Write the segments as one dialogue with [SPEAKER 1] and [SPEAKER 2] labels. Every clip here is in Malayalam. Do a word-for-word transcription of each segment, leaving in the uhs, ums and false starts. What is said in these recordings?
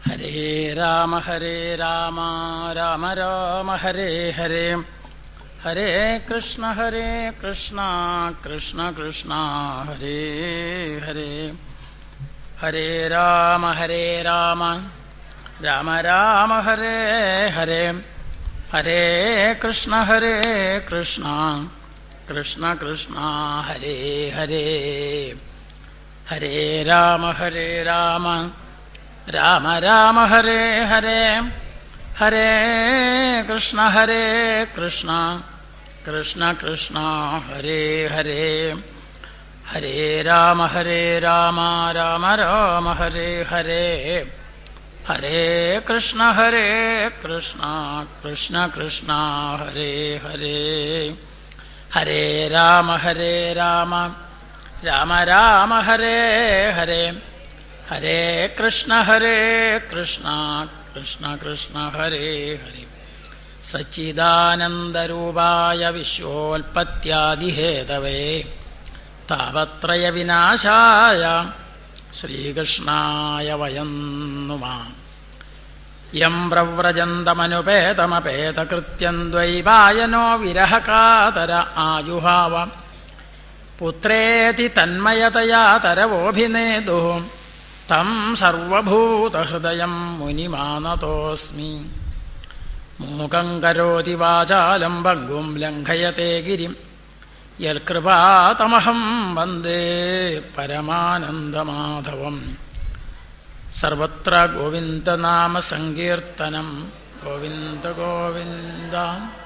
[SPEAKER 1] ഹരേ രാമ ഹരേ രാമ രാമ രാമ ഹരേ ഹരേ ഹരേ കൃഷ്ണ ഹരേ കൃഷ്ണ കൃഷ്ണ കൃഷ്ണ ഹരേ ഹരേ ഹരേ രാമ ഹരേ രാമ രാമ രാമ ഹരേ ഹരേ ഹരേ കൃഷ്ണ ഹരേ കൃഷ്ണ കൃഷ്ണ കൃഷ്ണ ഹരേ ഹരേ ഹരേ രാമ ഹരേ രാമ രാമ രാമ ഹരേ ഹരേ ഹരേ കൃഷ്ണ ഹരേ കൃഷ്ണ കൃഷ്ണ കൃഷ്ണ ഹരേ ഹരേ ഹരേ രാമ ഹരേ രാമ രാമ രാമ ഹരേ ഹരേ ഹരേ കൃഷ്ണ ഹരേ കൃഷ്ണ കൃഷ്ണ കൃഷ്ണ ഹരേ ഹരേ ഹരേ രാമ ഹരേ രാമ രാമ രാമ ഹരേ ഹരേ ഹരേ കൃഷ്ണ ഹരേ കൃഷ്ണ കൃഷ്ണ കൃഷ്ണ ഹരേ ഹരേ സച്ചിദാനന്ദരൂപായ വിശ്വോൽപത്യാദിഹേതവേ താപത്രയ വിനാശായ ശ്രീകൃഷ്ണായ വയം നുമാം. യം പ്രവ്രജന്തമനുപേതമപേതകൃത്യം ദ്വൈപായനോ വിരഹകാതര ആജുഹാവ പുത്രേതി തന്മയതയാ തരവോഭിനേദു തം സർവഭൂതഹൃദയം മുനിമാനതോസ്മി. മൂകം കരോതി വാചാലം ഭംഗും ലംഘയത്തെ ഗിരിം യൽകൃപാതമഹം വന്ദേ പരമാനന്ദമാധവം. സർവത്ര ഗോവിന്ദനാമ സങ്കീർത്തനം ഗോവിന്ദ ഗോവിന്ദ.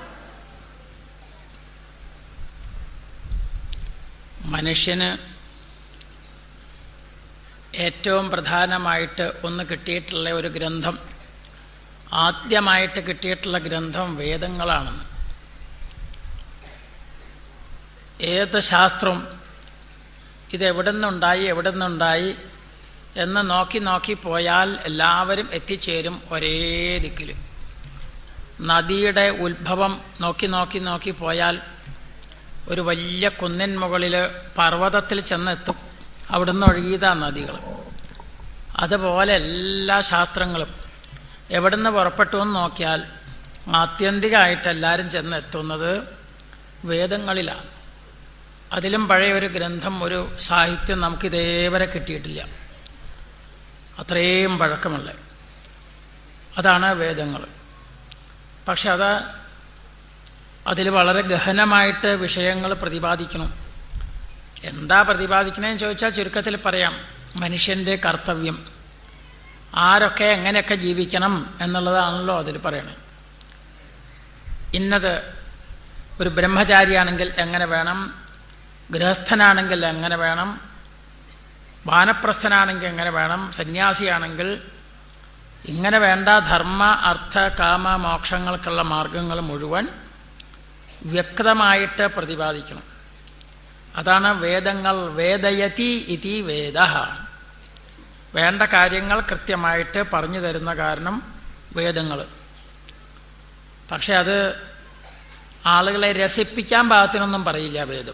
[SPEAKER 1] മനുഷ്യന് ഏറ്റവും പ്രധാനമായിട്ട് ഒന്ന് കിട്ടിയിട്ടുള്ള ഒരു ഗ്രന്ഥം, ആദ്യമായിട്ട് കിട്ടിയിട്ടുള്ള ഗ്രന്ഥം വേദങ്ങളാണെന്ന്. ഏത് ശാസ്ത്രവും ഇതെവിടെ നിന്നുണ്ടായി എവിടെ നിന്നുണ്ടായി എന്ന് നോക്കി നോക്കി പോയാൽ എല്ലാവരും എത്തിച്ചേരും ഒരേ ദിക്കിൽ. നദിയുടെ ഉത്ഭവം നോക്കി നോക്കി നോക്കി പോയാൽ ഒരു വലിയ കുന്നിൻ മുകളിൽ പർവ്വതത്തിൽ ചെന്നെത്തും. അവിടുന്ന് ഒഴുകിയതാ നദികൾ. അതുപോലെ എല്ലാ ശാസ്ത്രങ്ങളും എവിടുന്ന് പുറപ്പെട്ടു എന്ന് നോക്കിയാൽ ആത്യന്തികമായിട്ട് എല്ലാവരും ചെന്നെത്തുന്നത് വേദങ്ങളിലാണ്. അതിലും പഴയ ഒരു ഗ്രന്ഥം, ഒരു സാഹിത്യം നമുക്ക് ഇതേവരെ കിട്ടിയിട്ടില്ല. അത്രയും പഴക്കമുള്ള അതാണ് വേദങ്ങൾ. പക്ഷെ അത് അതിൽ വളരെ ഗഹനമായിട്ട് വിഷയങ്ങൾ പ്രതിപാദിക്കണം. എന്താ പ്രതിപാദിക്കണേന്ന് ചോദിച്ചാൽ ചുരുക്കത്തിൽ പറയാം, മനുഷ്യൻ്റെ കർത്തവ്യം, ആരൊക്കെ എങ്ങനെയൊക്കെ ജീവിക്കണം എന്നുള്ളതാണല്ലോ അതിൽ പറയണത്. ഇന്നത് ഒരു ബ്രഹ്മചാരിയാണെങ്കിൽ എങ്ങനെ വേണം, ഗൃഹസ്ഥനാണെങ്കിൽ എങ്ങനെ വേണം, വാനപ്രസ്ഥനാണെങ്കിൽ എങ്ങനെ വേണം, സന്യാസിയാണെങ്കിൽ ഇങ്ങനെ വേണ്ട. ധർമ്മ അർത്ഥ കാമ മോക്ഷങ്ങൾക്കുള്ള മാർഗങ്ങൾ മുഴുവൻ വ്യക്തമായിട്ട് പ്രതിപാദിക്കണം. അതാണ് വേദങ്ങൾ. വേദയതി ഇതി വേദ. വേണ്ട കാര്യങ്ങൾ കൃത്യമായിട്ട് പറഞ്ഞു തരുന്ന കാരണം വേദങ്ങൾ. പക്ഷെ അത് ആളുകളെ രസിപ്പിക്കാൻ പാകത്തിനൊന്നും പറയില്ല വേദം.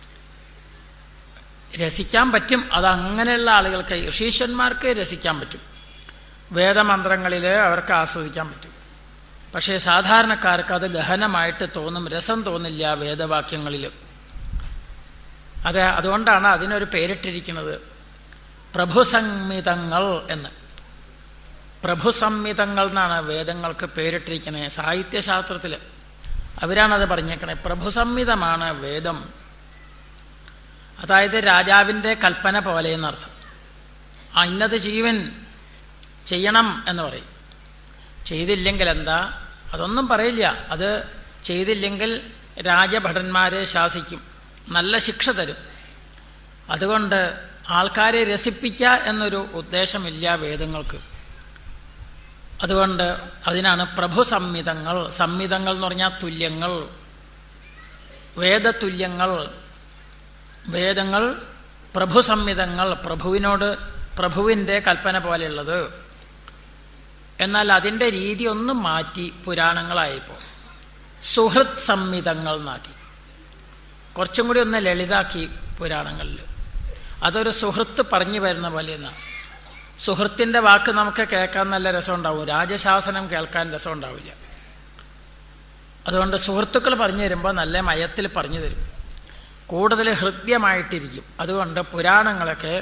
[SPEAKER 1] രസിക്കാൻ പറ്റും, അത് അങ്ങനെയുള്ള ആളുകൾക്ക്, ഋഷീശ്വരന്മാർക്ക് രസിക്കാൻ പറ്റും. വേദമന്ത്രങ്ങളിൽ അവർക്ക് ആസ്വദിക്കാൻ പറ്റും. പക്ഷേ സാധാരണക്കാർക്ക് അത് ഗഹനമായിട്ട് തോന്നും, രസം തോന്നില്ല വേദവാക്യങ്ങളിൽ. അത് അതുകൊണ്ടാണ് അതിനൊരു പേരിട്ടിരിക്കുന്നത് പ്രഭുസംഹിതങ്ങൾ എന്ന്. പ്രഭുസംഹിതങ്ങൾ എന്നാണ് വേദങ്ങൾക്ക് പേരിട്ടിരിക്കുന്നത്. സാഹിത്യശാസ്ത്രത്തിൽ അവരാണത് പറഞ്ഞേക്കണേ. പ്രഭുസംഹിതമാണ് വേദം. അതായത് രാജാവിൻ്റെ കൽപ്പന പോലെ എന്നർത്ഥം. ആ ഇന്നത് ജീവൻ ചെയ്യണം എന്ന് പറയും. ചെയ്തില്ലെങ്കിൽ എന്താ, അതൊന്നും പറയില്ല. അത് ചെയ്തില്ലെങ്കിൽ രാജഭടന്മാരെ ശാസിക്കും, നല്ല ശിക്ഷ തരും. അതുകൊണ്ട് ആൾക്കാരെ രസിപ്പിക്കുക എന്നൊരു ഉദ്ദേശമില്ല വേദങ്ങൾക്ക്. അതുകൊണ്ട് അതിനാണ് പ്രഭുസംഹിതങ്ങൾ. സംഹിതങ്ങൾ എന്ന് പറഞ്ഞാൽ തുല്യങ്ങൾ, വേദതുല്യങ്ങൾ. വേദങ്ങൾ പ്രഭുസംഹിതങ്ങൾ, പ്രഭുവിനോട് പ്രഭുവിൻ്റെ കൽപ്പന പോലെയുള്ളത്. എന്നാൽ അതിൻ്റെ രീതി ഒന്നും മാറ്റി പുരാണങ്ങളായപ്പോൾ സുഹൃത് സംഹിതങ്ങൾ എന്നാക്കി. കുറച്ചും കൂടി ഒന്ന് ലളിതാക്കി പുരാണങ്ങളിൽ. അതൊരു സുഹൃത്ത് പറഞ്ഞു വരുന്ന പോലെ എന്നാണ്. സുഹൃത്തിൻ്റെ വാക്ക് നമുക്ക് കേൾക്കാൻ നല്ല രസമുണ്ടാവും, രാജശാസനം കേൾക്കാൻ രസമുണ്ടാവില്ല. അതുകൊണ്ട് സുഹൃത്തുക്കൾ പറഞ്ഞു തരുമ്പോൾ നല്ല മയത്തിൽ പറഞ്ഞു തരും, കൂടുതൽ ഹൃദ്യമായിട്ടിരിക്കും. അതുകൊണ്ട് പുരാണങ്ങളൊക്കെ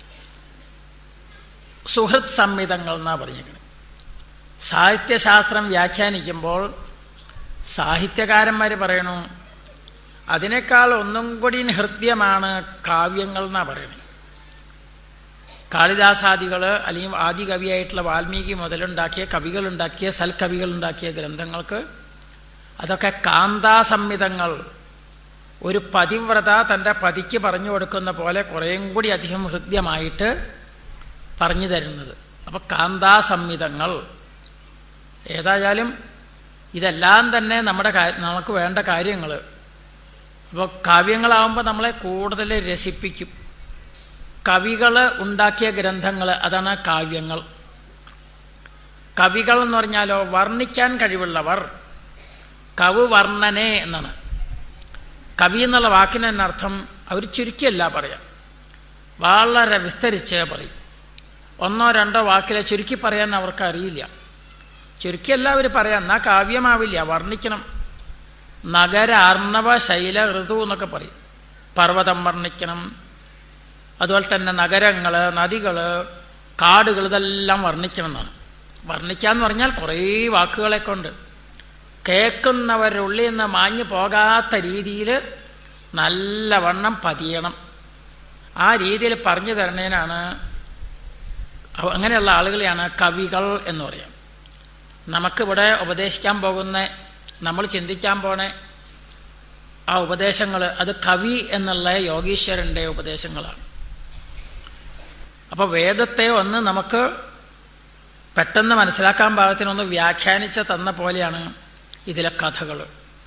[SPEAKER 1] സുഹൃത് സംഹിതങ്ങൾ എന്നാണ് പറഞ്ഞിരിക്കുന്നത്. സാഹിത്യശാസ്ത്രം വ്യാഖ്യാനിക്കുമ്പോൾ സാഹിത്യകാരന്മാർ പറയണു അതിനേക്കാൾ ഒന്നും കൂടി ഹൃദ്യമാണ് കാവ്യങ്ങൾ എന്നാണ് പറയുന്നത്. കാളിദാസാദികൾ അല്ലെങ്കിൽ ആദി കവിയായിട്ടുള്ള വാൽമീകി മുതലുണ്ടാക്കിയ കവികളുണ്ടാക്കിയ സൽക്കവികളുണ്ടാക്കിയ ഗ്രന്ഥങ്ങൾക്ക് അതൊക്കെ കാന്താസംഹിതങ്ങൾ, ഒരു പതിവ്രത തൻ്റെ പതിക്ക് പറഞ്ഞു കൊടുക്കുന്ന പോലെ കുറേയും കൂടി അധികം ഹൃദ്യമായിട്ട് പറഞ്ഞു തരുന്നത്. അപ്പോൾ കാന്താസംഹിതങ്ങൾ. ഏതായാലും ഇതെല്ലാം തന്നെ നമ്മുടെ നമുക്ക് വേണ്ട കാര്യങ്ങൾ. അപ്പോൾ കാവ്യങ്ങളാവുമ്പോൾ നമ്മളെ കൂടുതൽ രസിപ്പിക്കും. കവികൾ ഉണ്ടാക്കിയ ഗ്രന്ഥങ്ങൾ, അതാണ് കാവ്യങ്ങൾ. കവികൾ എന്ന് പറഞ്ഞാലോ വർണ്ണിക്കാൻ കഴിവുള്ളവർ, കവു വർണ്ണനെ എന്നാണ്. കവി എന്നുള്ള വാക്കിന് തന്നെ അർത്ഥം അവർ ചുരുക്കിയല്ല പറയാം, വളരെ വിസ്തരിച്ച് പറയും. ഒന്നോ രണ്ടോ വാക്കിലെ ചുരുക്കി പറയാൻ അവർക്ക് അറിയില്ല. ചുരുക്കിയല്ല അവർ പറയാം, എന്നാൽ കാവ്യമാവില്ല, വർണ്ണിക്കണം. നഗര അർണവ ശൈല ഋതു എന്നൊക്കെ പറയും. പർവ്വതം വർണ്ണിക്കണം, അതുപോലെ തന്നെ നഗരങ്ങൾ, നദികൾ, കാടുകൾ, ഇതെല്ലാം വർണ്ണിക്കണം എന്നാണ്. വർണ്ണിക്കാന്ന് പറഞ്ഞാൽ കുറേ വാക്കുകളെ കൊണ്ട് കേൾക്കുന്നവരുടെ ഉള്ളിൽ നിന്ന് മാഞ്ഞു പോകാത്ത രീതിയിൽ നല്ലവണ്ണം പതിയണം. ആ രീതിയിൽ പറഞ്ഞു തരണേനാണ്, അങ്ങനെയുള്ള ആളുകളെയാണ് കവികൾ എന്ന് പറയാം. നമുക്കിവിടെ ഉപദേശിക്കാൻ പോകുന്ന, നമ്മൾ ചിന്തിക്കാൻ പോണ ആ ഉപദേശങ്ങൾ, അത് കവി എന്നുള്ള യോഗീശ്വരൻ്റെ ഉപദേശങ്ങളാണ്. അപ്പോൾ വേദത്തെ ഒന്ന് നമുക്ക് പെട്ടെന്ന് മനസ്സിലാക്കാൻ പാകത്തിനൊന്ന് വ്യാഖ്യാനിച്ച് തന്ന പോലെയാണ് ഇതിലെ കഥകൾ.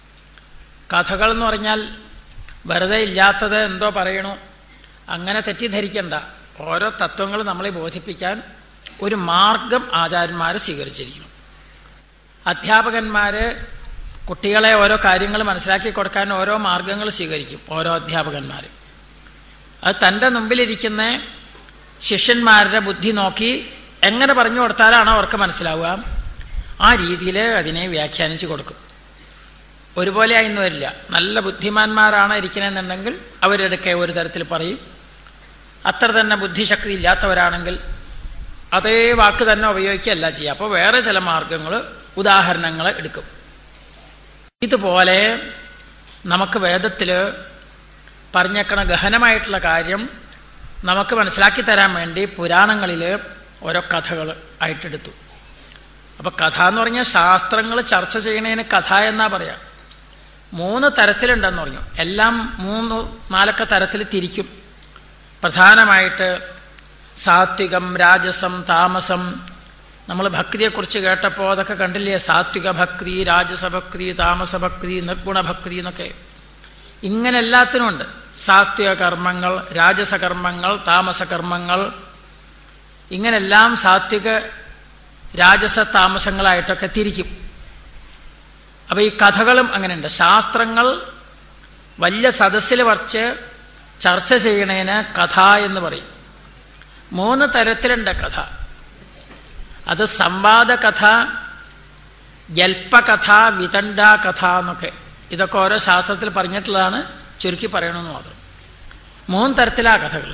[SPEAKER 1] കഥകൾ എന്ന് പറഞ്ഞാൽ വെറുതെ ഇല്ലാത്തത് എന്തോ പറയണു അങ്ങനെ തെറ്റിദ്ധരിക്കണ്ട. ഓരോ തത്വങ്ങൾ നമ്മളെ ബോധിപ്പിക്കാൻ ഒരു മാർഗം ആചാര്യന്മാർ സ്വീകരിച്ചിരിക്കുന്നു. അധ്യാപകന്മാർ കുട്ടികളെ ഓരോ കാര്യങ്ങൾ മനസ്സിലാക്കി കൊടുക്കാൻ ഓരോ മാർഗങ്ങൾ സ്വീകരിക്കും. ഓരോ അധ്യാപകന്മാർ അത് തൻ്റെ മുമ്പിലിരിക്കുന്ന ശിഷ്യന്മാരുടെ ബുദ്ധി നോക്കി എങ്ങനെ പറഞ്ഞു കൊടുത്താലാണ് അവർക്ക് മനസ്സിലാവുക, ആ രീതിയിൽ അതിനെ വ്യാഖ്യാനിച്ച് കൊടുക്കും. ഒരുപോലെ ആയിന്ന് വരില്ല. നല്ല ബുദ്ധിമാന്മാരാണ് ഇരിക്കണമെന്നുണ്ടെങ്കിൽ അവരെടുക്കെ ഒരു തരത്തിൽ പറയും. അത്ര തന്നെ ബുദ്ധിശക്തി ഇല്ലാത്തവരാണെങ്കിൽ അതേ വാക്ക് തന്നെ ഉപയോഗിക്കുകയല്ല ചെയ്യുക. അപ്പോൾ വേറെ ചില മാർഗങ്ങൾ, ഉദാഹരണങ്ങൾ എടുക്കും. ഇതുപോലെ നമുക്ക് വേദത്തിൽ പറഞ്ഞേക്കണ ഗഹനമായിട്ടുള്ള കാര്യം നമുക്ക് മനസ്സിലാക്കി തരാൻ വേണ്ടി പുരാണങ്ങളിൽ ഓരോ കഥകൾ ആയിട്ടെടുത്തു. അപ്പം കഥ എന്ന് പറഞ്ഞാൽ ശാസ്ത്രങ്ങൾ ചർച്ച ചെയ്യണതിന് കഥ എന്നാ പറയാം. മൂന്ന് തരത്തിലുണ്ടെന്ന് പറഞ്ഞു. എല്ലാം മൂന്ന് നാലൊക്കെ തരത്തിൽ തിരിക്കും. പ്രധാനമായിട്ട് സാത്വികം, രാജസം, താമസം. നമ്മൾ ഭക്തിയെക്കുറിച്ച് കേട്ടപ്പോൾ അതൊക്കെ കണ്ടില്ലേ, സാത്വിക ഭക്തി, രാജസഭക്തി, താമസഭക്തി, നിർഗുണഭക്തി എന്നൊക്കെ. ഇങ്ങനെ എല്ലാത്തിനും ഉണ്ട്. സാത്വിക കർമ്മങ്ങൾ, രാജസകർമ്മങ്ങൾ, താമസകർമ്മങ്ങൾ, ഇങ്ങനെല്ലാം സാത്വിക രാജസ താമസങ്ങളായിട്ടൊക്കെ തിരിക്കും. അപ്പോൾ ഈ കഥകളും അങ്ങനെയുണ്ട്. ശാസ്ത്രങ്ങൾ വലിയ സദസ്സിൽ വച്ച് ചർച്ച ചെയ്യണേന് കഥ എന്ന് പറയും. മൂന്ന് തരത്തിലുണ്ട് കഥ. അത് സംവാദ കഥ, ജൽപ്പകഥ, വിതണ്ട കഥ എന്നൊക്കെ. ഇതൊക്കെ ഓരോ ശാസ്ത്രത്തിൽ പറഞ്ഞിട്ടുള്ളതാണ്, ചുരുക്കി പറയണമെന്ന് മാത്രം. മൂന്ന് തരത്തിലാ കഥകൾ.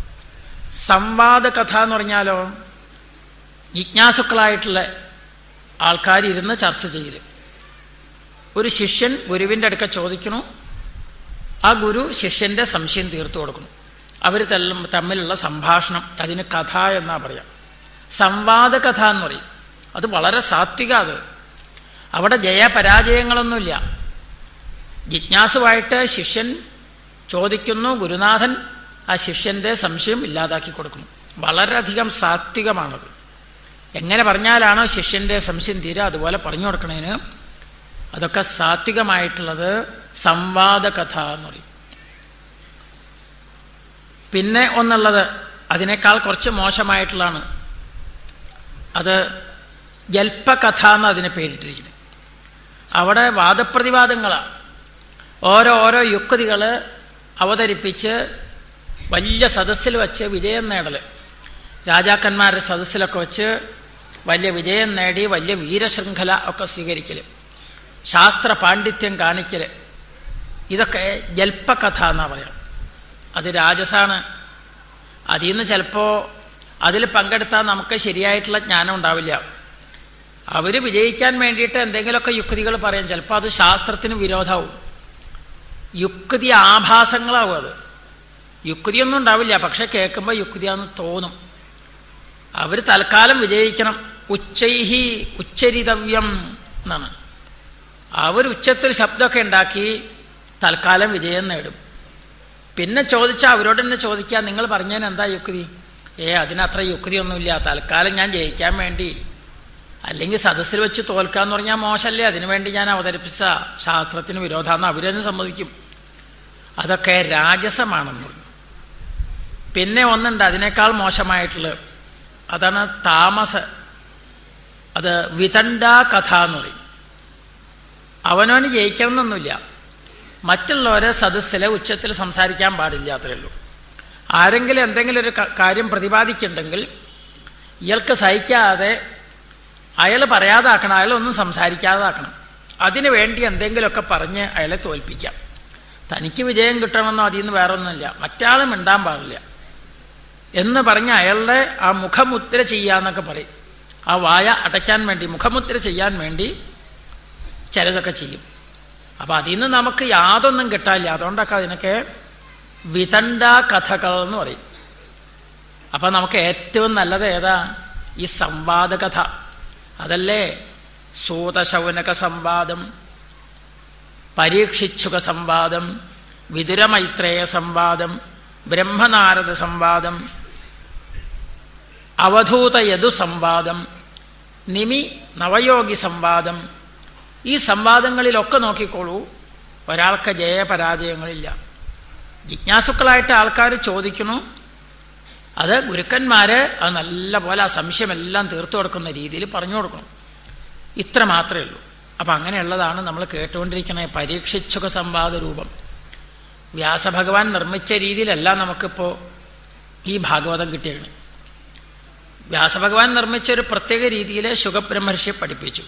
[SPEAKER 1] സംവാദ കഥ എന്ന് പറഞ്ഞാലോ ജിജ്ഞാസുക്കളായിട്ടുള്ള ആൾക്കാർ ഇരുന്ന് ചർച്ച ചെയ്യൽ. ഒരു ശിഷ്യൻ ഗുരുവിൻ്റെ അടുക്ക ചോദിക്കണു, ആ ഗുരു ശിഷ്യൻ്റെ സംശയം തീർത്തു കൊടുക്കണം. അവർ തമ്മിലുള്ള സംഭാഷണം, അതിന് കഥ എന്നാ പറയാം. സംവാദ കഥ എന്ന് പറയും. അത് വളരെ സാത്വിക. അത് അവിടെ ജയപരാജയങ്ങളൊന്നുമില്ല. ജിജ്ഞാസുവായിട്ട് ശിഷ്യൻ ചോദിക്കുന്നു, ഗുരുനാഥൻ ആ ശിഷ്യൻ്റെ സംശയം ഇല്ലാതാക്കി കൊടുക്കുന്നു. വളരെയധികം സാത്വികമാണത്. എങ്ങനെ പറഞ്ഞാലാണോ ശിഷ്യൻ്റെ സംശയം തീരെ അതുപോലെ പറഞ്ഞു കൊടുക്കണേന് അതൊക്കെ സാത്വികമായിട്ടുള്ളത് സംവാദ കഥ എന്ന് പറയും. പിന്നെ ഒന്നുള്ളത് അതിനേക്കാൾ കുറച്ച് മോശമായിട്ടുള്ളതാണ്. അത് ജൽപ്പകഥ എന്ന് അതിനെ പേരിട്ടിരിക്കുന്നത്. അവിടെ വാദപ്രതിവാദങ്ങളാണ്. ഓരോ ഓരോ യുക്തികൾ അവതരിപ്പിച്ച് വലിയ സദസ്സിൽ വച്ച് വിജയം നേടൽ. രാജാക്കന്മാരുടെ സദസ്സിലൊക്കെ വെച്ച് വലിയ വിജയം നേടി വലിയ വീരശൃംഖല ഒക്കെ സ്വീകരിക്കൽ, ശാസ്ത്ര പാണ്ഡിത്യം കാണിക്കൽ, ഇതൊക്കെ ജൽപ്പകഥ എന്നാ പറയാം. അത് രാജസാണ്. അതിൽ നിന്ന് ചിലപ്പോൾ അതിൽ പങ്കെടുത്താൽ നമുക്ക് ശരിയായിട്ടുള്ള ജ്ഞാനം ഉണ്ടാവില്ല. അവർ വിജയിക്കാൻ വേണ്ടിയിട്ട് എന്തെങ്കിലുമൊക്കെ യുക്തികൾ പറയും. ചിലപ്പോൾ അത് ശാസ്ത്രത്തിന് വിരോധമാവും, യുക്തി ആഭാസങ്ങളാവും. അത് യുക്തിയൊന്നും ഉണ്ടാവില്ല, പക്ഷെ കേൾക്കുമ്പോൾ യുക്തിയാന്ന് തോന്നും. അവർ തൽക്കാലം വിജയിക്കണം. ഉച്ചൈഹി ഉച്ചരിതവ്യം എന്നാണ്. അവർ ഉച്ചത്തിൽ ശബ്ദമൊക്കെ ഉണ്ടാക്കി തൽക്കാലം വിജയം നേടും. പിന്നെ ചോദിച്ചാൽ അവരോട് തന്നെ ചോദിക്കുക, നിങ്ങൾ പറഞ്ഞതിന് എന്താ യുക്തി? ഏ അതിനത്ര യുക്തിയൊന്നുമില്ല, തൽക്കാലം ഞാൻ ജയിക്കാൻ വേണ്ടി, അല്ലെങ്കിൽ സദസ്സിൽ വെച്ച് തോൽക്കാന്ന് പറഞ്ഞാൽ മോശമല്ലേ, അതിനുവേണ്ടി ഞാൻ അവതരിപ്പിച്ച ശാസ്ത്രത്തിന് വിരോധമാണെന്ന് അവരെന്നെ സമ്മതിക്കും. അതൊക്കെ രാജസമാണെന്ന് പറഞ്ഞു. പിന്നെ ഒന്നുണ്ട് അതിനേക്കാൾ മോശമായിട്ടുള്ളത്, അതാണ് താമസ. അത് വിതണ്ട കഥ എന്ന് പറയും. അവനവന് ജയിക്കണമെന്നൊന്നുമില്ല, മറ്റുള്ളവരെ സദസ്സിലെ ഉച്ചത്തിൽ സംസാരിക്കാൻ പാടില്ല, അത്രയേ ഉള്ളൂ. ആരെങ്കിലും എന്തെങ്കിലും ഒരു കാര്യം പ്രതിപാദിക്കുന്നുണ്ടെങ്കിൽ ഇയാൾക്ക് സഹിക്കാതെ അയാൾ പറയാതാക്കണം, അയാളൊന്നും സംസാരിക്കാതാക്കണം. അതിനു വേണ്ടി എന്തെങ്കിലുമൊക്കെ പറഞ്ഞ് അയാളെ തോൽപ്പിക്കാം. തനിക്ക് വിജയം കിട്ടണമെന്നോ അതിൽ നിന്ന് വേറെ ഒന്നുമില്ല, മറ്റാൾ മിണ്ടാൻ പാടില്ല എന്ന് പറഞ്ഞ് അയാളുടെ ആ മുഖമുദ്ര ചെയ്യാന്നൊക്കെ പറയും. ആ വായ അടയ്ക്കാൻ വേണ്ടി മുഖമുദ്ര ചെയ്യാൻ വേണ്ടി ചിലതൊക്കെ ചെയ്യും. അപ്പം അതിൽ നിന്ന് നമുക്ക് യാതൊന്നും കിട്ടാനില്ല. അതുകൊണ്ടൊക്കെ അതിനൊക്കെ വിതണ്ട കഥകൾ എന്ന് പറയും. അപ്പം നമുക്ക് ഏറ്റവും നല്ലത് ഏതാ? ഈ സംവാദ കഥ. അതല്ലേ സൂതശൗനക സംവാദം, പരീക്ഷിച്ചുക സംവാദം, വിതുരമൈത്രേയ സംവാദം, ബ്രഹ്മനാരദ സംവാദം, അവധൂത യദു സംവാദം, നിമി നവയോഗി സംവാദം. ഈ സംവാദങ്ങളിലൊക്കെ നോക്കിക്കോളൂ, ഒരാൾക്ക് ജയപരാജയങ്ങളില്ല. ജിജ്ഞാസുക്കളായിട്ട് ആൾക്കാർ ചോദിക്കുന്നു, അത് ഗുരുക്കന്മാര് അത് നല്ല പോലെ ആ സംശയമെല്ലാം തീർത്തു കൊടുക്കുന്ന രീതിയിൽ പറഞ്ഞു കൊടുക്കണം. ഇത്ര മാത്രമേ ഉള്ളൂ. അപ്പം അങ്ങനെയുള്ളതാണ് നമ്മൾ കേട്ടുകൊണ്ടിരിക്കുന്ന പരീക്ഷിച്ചുക സംവാദ രൂപം. വ്യാസഭഗവാൻ നിർമ്മിച്ച രീതിയിലല്ല നമുക്കിപ്പോൾ ഈ ഭാഗവതം കിട്ടിയത്. വ്യാസഭഗവാൻ നിർമ്മിച്ച ഒരു പ്രത്യേക രീതിയിൽ ശുകബ്രഹ്മർഷിയെ പഠിപ്പിച്ചു.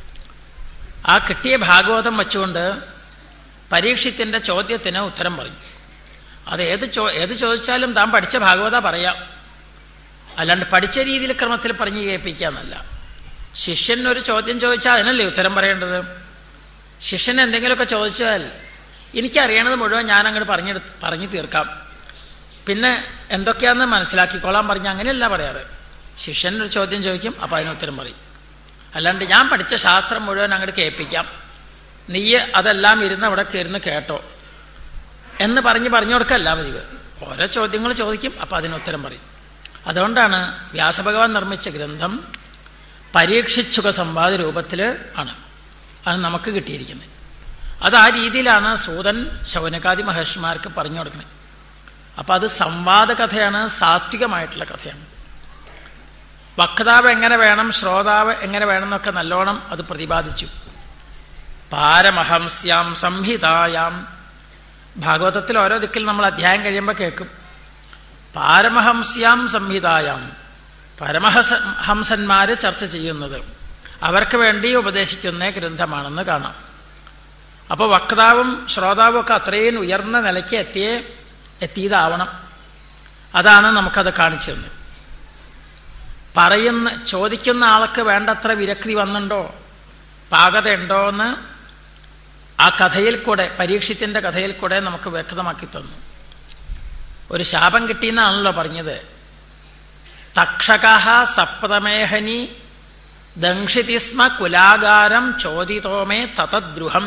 [SPEAKER 1] ആ കിട്ടിയ ഭാഗവതം വെച്ചുകൊണ്ട് പരീക്ഷത്തിൻ്റെ ചോദ്യത്തിന് ഉത്തരം പറഞ്ഞു. അത് ഏത് ചോ ഏത് ചോദിച്ചാലും താൻ പഠിച്ച ഭാഗവത പറയാം, അല്ലാണ്ട് പഠിച്ച രീതിയിൽ ക്രമത്തിൽ പറഞ്ഞു കേൾപ്പിക്കാന്നല്ല. ശിഷ്യൻ ഒരു ചോദ്യം ചോദിച്ചാൽ അതിനല്ലേ ഉത്തരം പറയേണ്ടത്. ശിഷ്യൻ എന്തെങ്കിലുമൊക്കെ ചോദിച്ചാൽ എനിക്കറിയണത് മുഴുവൻ ഞാൻ അങ്ങോട്ട് പറഞ്ഞു പറഞ്ഞു തീർക്കാം, പിന്നെ എന്തൊക്കെയാണെന്ന് മനസ്സിലാക്കിക്കോളാൻ പറഞ്ഞ് അങ്ങനെയല്ല പറയാറ്. ശിഷ്യൻ ഒരു ചോദ്യം ചോദിക്കും, അപ്പം അതിന് ഉത്തരം പറയും. അല്ലാണ്ട് ഞാൻ പഠിച്ച ശാസ്ത്രം മുഴുവൻ അങ്ങോട്ട് കേൾപ്പിക്കാം, നീ അതെല്ലാം ഇരുന്ന് അവിടെ ഇരുന്ന് കേട്ടോ എന്ന് പറഞ്ഞ് പറഞ്ഞു കൊടുക്കല്ല പതിവ്. ഓരോ ചോദ്യങ്ങൾ ചോദിക്കും, അപ്പം അതിന് ഉത്തരം പറയും. അതുകൊണ്ടാണ് വ്യാസഭഗവാൻ നിർമ്മിച്ച ഗ്രന്ഥം പരീക്ഷിച്ചുക സംവാദ രൂപത്തിൽ ആണ് അത് നമുക്ക് കിട്ടിയിരിക്കുന്നത്. അത് ആ രീതിയിലാണ് സൂതൻ ശൗനകാദി മഹർഷിമാർക്ക് പറഞ്ഞു കൊടുക്കുന്നത്. അപ്പം അത് സംവാദ കഥയാണ്, സാത്വികമായിട്ടുള്ള കഥയാണ്. വക്താവ് എങ്ങനെ വേണം, ശ്രോതാവ് എങ്ങനെ വേണം എന്നൊക്കെ നല്ലോണം അത് പ്രതിപാദിച്ചു. പാരമഹംസ്യാം സംഹിതായാം, ഭാഗവതത്തിൽ ഓരോ ദിക്കിൽ നമ്മൾ അധ്യായം കഴിയുമ്പോൾ കേൾക്കും. പാരമഹംസ്യാം സംഹിതായാം, പരമഹംസ ഹംസന്മാര് ചർച്ച ചെയ്യുന്നത്, അവർക്ക് വേണ്ടി ഉപദേശിക്കുന്ന ഗ്രന്ഥമാണെന്ന് കാണാം. അപ്പോൾ വക്താവും ശ്രോതാവും ഒക്കെ അത്രയും ഉയർന്ന നിലയ്ക്ക് എത്തിയേ എത്തിയതാവണം. അതാണ് നമുക്കത് കാണിച്ചു തന്നത്. പറയുന്ന ചോദിക്കുന്ന ആൾക്ക് വേണ്ടത്ര വിരക്തി വന്നുണ്ടോ, പാകതയുണ്ടോ എന്ന് ആ കഥയിൽ കൂടെ, പരീക്ഷത്തിൻ്റെ കഥയിൽ കൂടെ നമുക്ക് വ്യക്തമാക്കി തന്നു. ഒരു ശാപം കിട്ടിയെന്നാണല്ലോ പറഞ്ഞത്. തക്ഷകഃ സപ്തമേഹനി ദംക്ഷിതിസ്മ കുലാകാരം ചോദിതോമേ തതദ്രുഹം.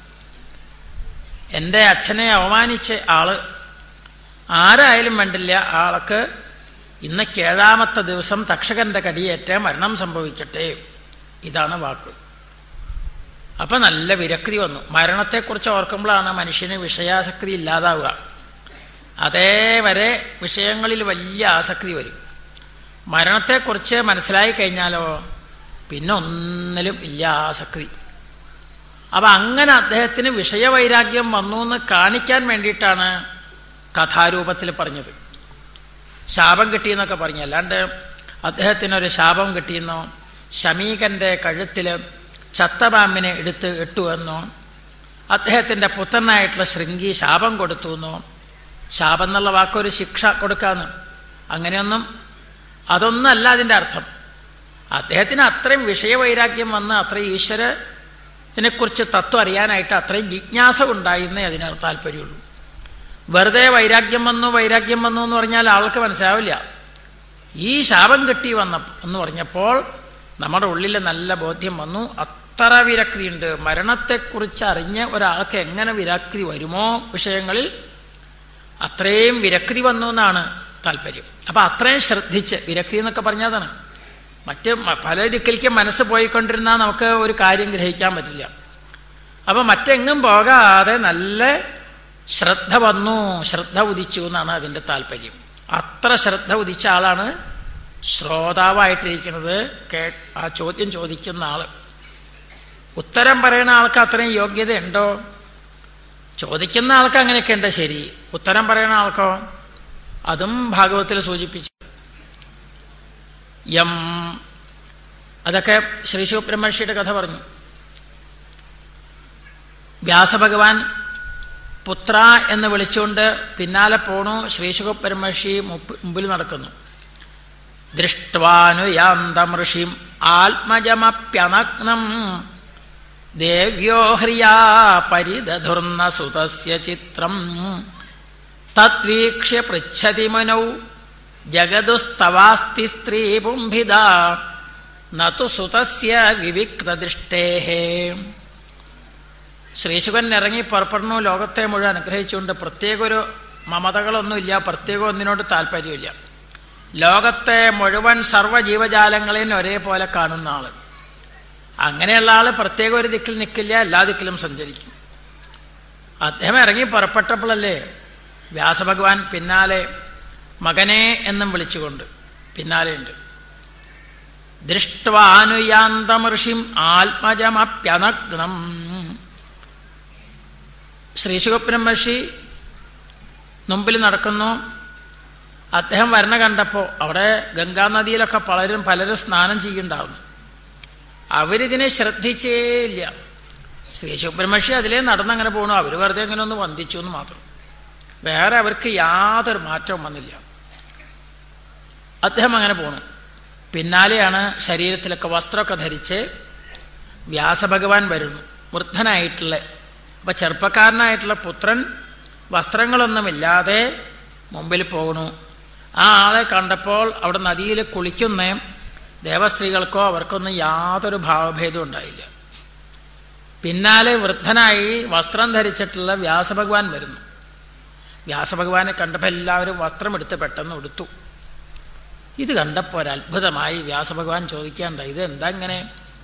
[SPEAKER 1] എൻ്റെ അച്ഛനെ അവമാനിച്ച ആള് ആരായാലും വേണ്ടില്ല, ആൾക്ക് ഇന്നേക്ക് ഏഴാമത്തെ ദിവസം തക്ഷകന്റെ കടിയേറ്റ് മരണം സംഭവിക്കട്ടെ. ഇതാണ് വാക്ക്. അപ്പം നല്ല വിരക്തി വന്നു. മരണത്തെക്കുറിച്ച് ഓർക്കുമ്പോഴാണ് മനുഷ്യന് വിഷയാസക്തി ഇല്ലാതാവുക. അതേവരെ വിഷയങ്ങളിൽ വലിയ ആസക്തി വരും. മരണത്തെക്കുറിച്ച് മനസ്സിലായി കഴിഞ്ഞാലോ പിന്നെ ഒന്നിലും ഇല്ല ആസക്തി. അപ്പം അങ്ങനെ അദ്ദേഹത്തിന് വിഷയവൈരാഗ്യം വന്നു എന്ന് കാണിക്കാൻ വേണ്ടിയിട്ടാണ് കഥാരൂപത്തിൽ പറഞ്ഞത്. ശാപം കിട്ടിയെന്നൊക്കെ പറഞ്ഞു. അല്ലാണ്ട് അദ്ദേഹത്തിനൊരു ശാപം കിട്ടിയെന്നോ ശമീകന്റെ കഴുത്തിൽ ചത്തപാമ്പിനെ എടുത്ത് ഇട്ടുവെന്നോ അദ്ദേഹത്തിൻ്റെ പുത്രനായിട്ടുള്ള ശൃംഗി ശാപം കൊടുത്തു എന്നോ, ശാപം എന്നുള്ള വാക്കൊരു ശിക്ഷ കൊടുക്കാന്ന്, അങ്ങനെയൊന്നും അതൊന്നല്ല അതിൻ്റെ അർത്ഥം. അദ്ദേഹത്തിന് അത്രയും വിഷയവൈരാഗ്യം വന്ന് അത്രയും ഈശ്വരത്തിനെക്കുറിച്ച് തത്വം അറിയാനായിട്ട് അത്രയും ജിജ്ഞാസ ഉണ്ടായിരുന്നേ അതിന് താല്പര്യമുള്ളൂ. വെറുതെ വൈരാഗ്യം വന്നു വൈരാഗ്യം വന്നു എന്ന് പറഞ്ഞാൽ ആൾക്ക് മനസ്സിലാവില്ല. ഈ ശാപം കിട്ടി വന്ന എന്ന് പറഞ്ഞപ്പോൾ നമ്മുടെ ഉള്ളിൽ നല്ല ബോധ്യം വന്നു. അത്ര വിരക്തിയുണ്ട്. മരണത്തെക്കുറിച്ച് അറിഞ്ഞ ഒരാൾക്ക് എങ്ങനെ വിരക്തി വരുമോ വിഷയങ്ങളിൽ, അത്രയും വിരക്തി വന്നു എന്നാണ് താല്പര്യം. അപ്പം അത്രയും ശ്രദ്ധിച്ച്, വിരക്തി എന്നൊക്കെ പറഞ്ഞതാണ്. മറ്റ് പല ദിക്കിലേക്ക് മനസ്സ് പോയിക്കൊണ്ടിരുന്നാൽ നമുക്ക് ഒരു കാര്യം ഗ്രഹിക്കാൻ പറ്റില്ല. അപ്പം മറ്റെങ്ങും പോകാതെ നല്ല ശ്രദ്ധ വന്നു, ശ്രദ്ധ ഉദിച്ചു എന്നാണ് അതിൻ്റെ താല്പര്യം. അത്ര ശ്രദ്ധ ഉദിച്ച ആളാണ് ശ്രോതാവായിട്ടിരിക്കുന്നത്, കേ ആ ചോദ്യം ചോദിക്കുന്ന ആള്. ഉത്തരം പറയുന്ന ആൾക്ക് അത്രയും യോഗ്യതയുണ്ടോ? ചോദിക്കുന്ന ആൾക്ക് അങ്ങനെയൊക്കെ ഉണ്ട്, ശരി. ഉത്തരം പറയുന്ന ആൾക്കോ? അതും ഭാഗവത്തിൽ സൂചിപ്പിച്ചു. യം അതൊക്കെ ശ്രീ ശിവബ്രഹ്മർഷിയുടെ കഥ പറഞ്ഞു. വ്യാസഭഗവാൻ പുത്ര എന്ന് വിളിച്ചുകൊണ്ട് പിന്നാലെ പോണു. ശ്രീശുഖബ്രഹ്മർഷി മുമ്പിൽ നടക്കുന്നു. ദൃഷ്ട്വാനുയാന്തം ഋഷിം ആത്മജമപ്യനഗ്നം ദേവ്യോ ഹ്രിയാ പരിദധുർന്ന സുതസ്യ ചിത്രം തദ്വീക്ഷ്യ പൃച്ഛതി മുനൗ ജഗതുസ്തവാസ്തി സ്ത്രീ പുംഭിത നതു സുതസ്യ വിവിക്തദൃഷ്ടേഃ. ശ്രീശുഖൻ ഇറങ്ങി പുറപ്പെടുന്നു. ലോകത്തെ മുഴുവൻ അനുഗ്രഹിച്ചുകൊണ്ട് പ്രത്യേക ഒരു മമതകളൊന്നുമില്ല, പ്രത്യേക ഒന്നിനോട് താല്പര്യമില്ല. ലോകത്തെ മുഴുവൻ സർവ്വജീവജാലങ്ങളെയും ഒരേപോലെ കാണുന്ന ആള്. അങ്ങനെയുള്ള ആള് പ്രത്യേക ഒരു ദിക്കിൽ നിൽക്കില്ല, എല്ലാ ദിക്കിലും സഞ്ചരിക്കും. അദ്ദേഹം ഇറങ്ങി പുറപ്പെട്ടപ്പോഴല്ലേ വ്യാസഭഗവാൻ പിന്നാലെ മകനെ എന്നും വിളിച്ചുകൊണ്ട് പിന്നാലെയുണ്ട്. ദൃഷ്ട്വാനുയാന്തം ഋഷിം ആത്മജമപ്യനഗ്നം. ശ്രീശുഖബ്രഹ്മർഷി മുമ്പിൽ നടക്കുന്നു. അദ്ദേഹം വരണ കണ്ടപ്പോൾ അവിടെ ഗംഗാനദിയിലൊക്കെ പലരും പലരും സ്നാനം ചെയ്യുന്നുണ്ടാവുന്നു. അവരിതിനെ ശ്രദ്ധിച്ചേ ഇല്ല. ശ്രീശുഖബ്രഹ്മർഷി അതിലേ നടന്നങ്ങനെ പോകണു. അവർ വെറുതെ അങ്ങനെ ഒന്ന് വന്ദിച്ചു എന്ന് മാത്രം, വേറെ അവർക്ക് യാതൊരു മാറ്റവും വന്നില്ല. അദ്ദേഹം അങ്ങനെ പോണു. പിന്നാലെയാണ് ശരീരത്തിലൊക്കെ വസ്ത്രമൊക്കെ ധരിച്ച് വ്യാസഭഗവാൻ വരുന്നു, വൃദ്ധനായിട്ടുള്ള. അപ്പം ചെറുപ്പക്കാരനായിട്ടുള്ള പുത്രൻ വസ്ത്രങ്ങളൊന്നുമില്ലാതെ മുമ്പിൽ പോകണു. ആ ആളെ കണ്ടപ്പോൾ അവിടെ നദിയിൽ കുളിക്കുന്ന ദേവസ്ത്രീകൾക്കോ അവർക്കൊന്നും യാതൊരു ഭാവഭേദവും ഉണ്ടായില്ല. പിന്നാലെ വൃദ്ധനായി വസ്ത്രം ധരിച്ചിട്ടുള്ള വ്യാസഭഗവാൻ വരുന്നു. വ്യാസഭഗവാനെ കണ്ടപ്പോൾ എല്ലാവരും വസ്ത്രമെടുത്ത് പെട്ടെന്ന് എടുത്തു. ഇത് കണ്ടപ്പോൾ ഒരത്ഭുതമായി. വ്യാസഭഗവാൻ ചോദിക്കാണ്ടായി, ഇത് എന്താ ഇങ്ങനെ?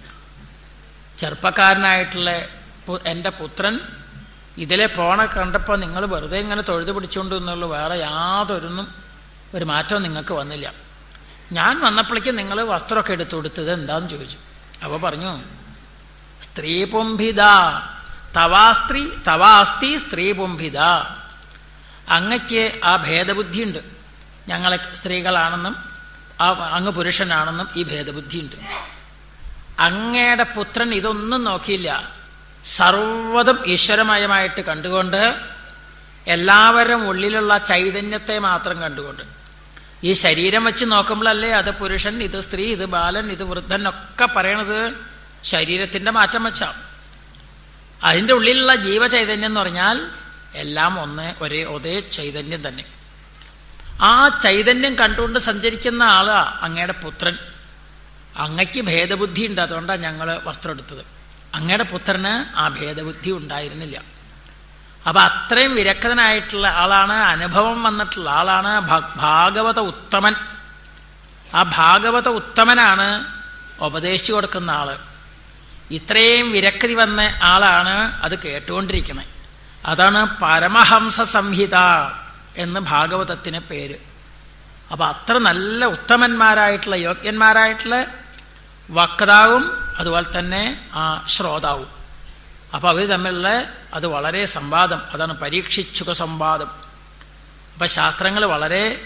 [SPEAKER 1] ചെറുപ്പക്കാരനായിട്ടുള്ള എൻ്റെ പുത്രൻ ഇതിലെ പോണ കണ്ടപ്പോൾ നിങ്ങൾ വെറുതെ ഇങ്ങനെ തൊഴുതു പിടിച്ചുകൊണ്ട് എന്നുള്ളൂ, വേറെ യാതൊരൊന്നും ഒരു മാറ്റവും നിങ്ങൾക്ക് വന്നില്ല. ഞാൻ വന്നപ്പോഴേക്കും നിങ്ങൾ വസ്ത്രമൊക്കെ എടുത്തു കൊടുത്തത് എന്താന്ന് ചോദിച്ചു. അപ്പോൾ പറഞ്ഞു, സ്ത്രീ പുംഭിത തവാസ്ത്രീ തവാസ്തി സ്ത്രീ പുംഭിത. അങ്ങയ്ക്ക് ആ ഭേദബുദ്ധിയുണ്ട്. ഞങ്ങളെ സ്ത്രീകളാണെന്നും ആ അങ്ങ് പുരുഷനാണെന്നും ഈ ഭേദബുദ്ധിയുണ്ട്. അങ്ങയുടെ പുത്രൻ ഇതൊന്നും നോക്കിയില്ല, സർവ്വതും ഈശ്വരമയമായിട്ട് കണ്ടുകൊണ്ട്, എല്ലാവരും ഉള്ളിലുള്ള ചൈതന്യത്തെ മാത്രം കണ്ടുകൊണ്ട്. ഈ ശരീരം വെച്ച് നോക്കുമ്പോഴല്ലേ അത് പുരുഷൻ, ഇത് സ്ത്രീ, ഇത് ബാലൻ, ഇത് വൃദ്ധൻ ഒക്കെ പറയണത് ശരീരത്തിൻ്റെ മാറ്റം വെച്ചാണ്. അതിൻ്റെ ഉള്ളിലുള്ള ജീവചൈതന്യം എന്ന് പറഞ്ഞാൽ എല്ലാം ഒന്ന്, ഒരേ ഒരേ ചൈതന്യം തന്നെ. ആ ചൈതന്യം കണ്ടുകൊണ്ട് സഞ്ചരിക്കുന്ന ആളാ അങ്ങയുടെ പുത്രൻ. അങ്ങയ്ക്ക് ഭേദബുദ്ധി ഉണ്ട്, അതുകൊണ്ടാണ് ഞങ്ങൾ വസ്ത്രം എടുത്തത്. അങ്ങയുടെ പുത്രന് ആ ഭേദബുദ്ധി ഉണ്ടായിരുന്നില്ല. അപ്പം അത്രയും വിരക്തനായിട്ടുള്ള ആളാണ്, അനുഭവം വന്നിട്ടുള്ള ആളാണ് ഭാഗവത ഉത്തമൻ. ആ ഭാഗവത ഉത്തമനാണ് ഉപദേശിച്ചു കൊടുക്കുന്ന ആള്. ഇത്രയും വിരക്തി വന്ന ആളാണ് അത് കേട്ടുകൊണ്ടിരിക്കുന്നത്. അതാണ് പരമഹംസ സംഹിത എന്ന് ഭാഗവതത്തിന് പേര്. അപ്പം അത്ര നല്ല ഉത്തമന്മാരായിട്ടുള്ള യോഗ്യന്മാരായിട്ടുള്ള വക്താവും അതുപോലെ തന്നെ ആ ശ്രോതാവും. അപ്പം അവർ തമ്മിലുള്ള അത് വളരെ സംവാദം, അതാണ് പരീക്ഷിച്ചുക സംവാദം. അപ്പം ശാസ്ത്രങ്ങൾ വളരെ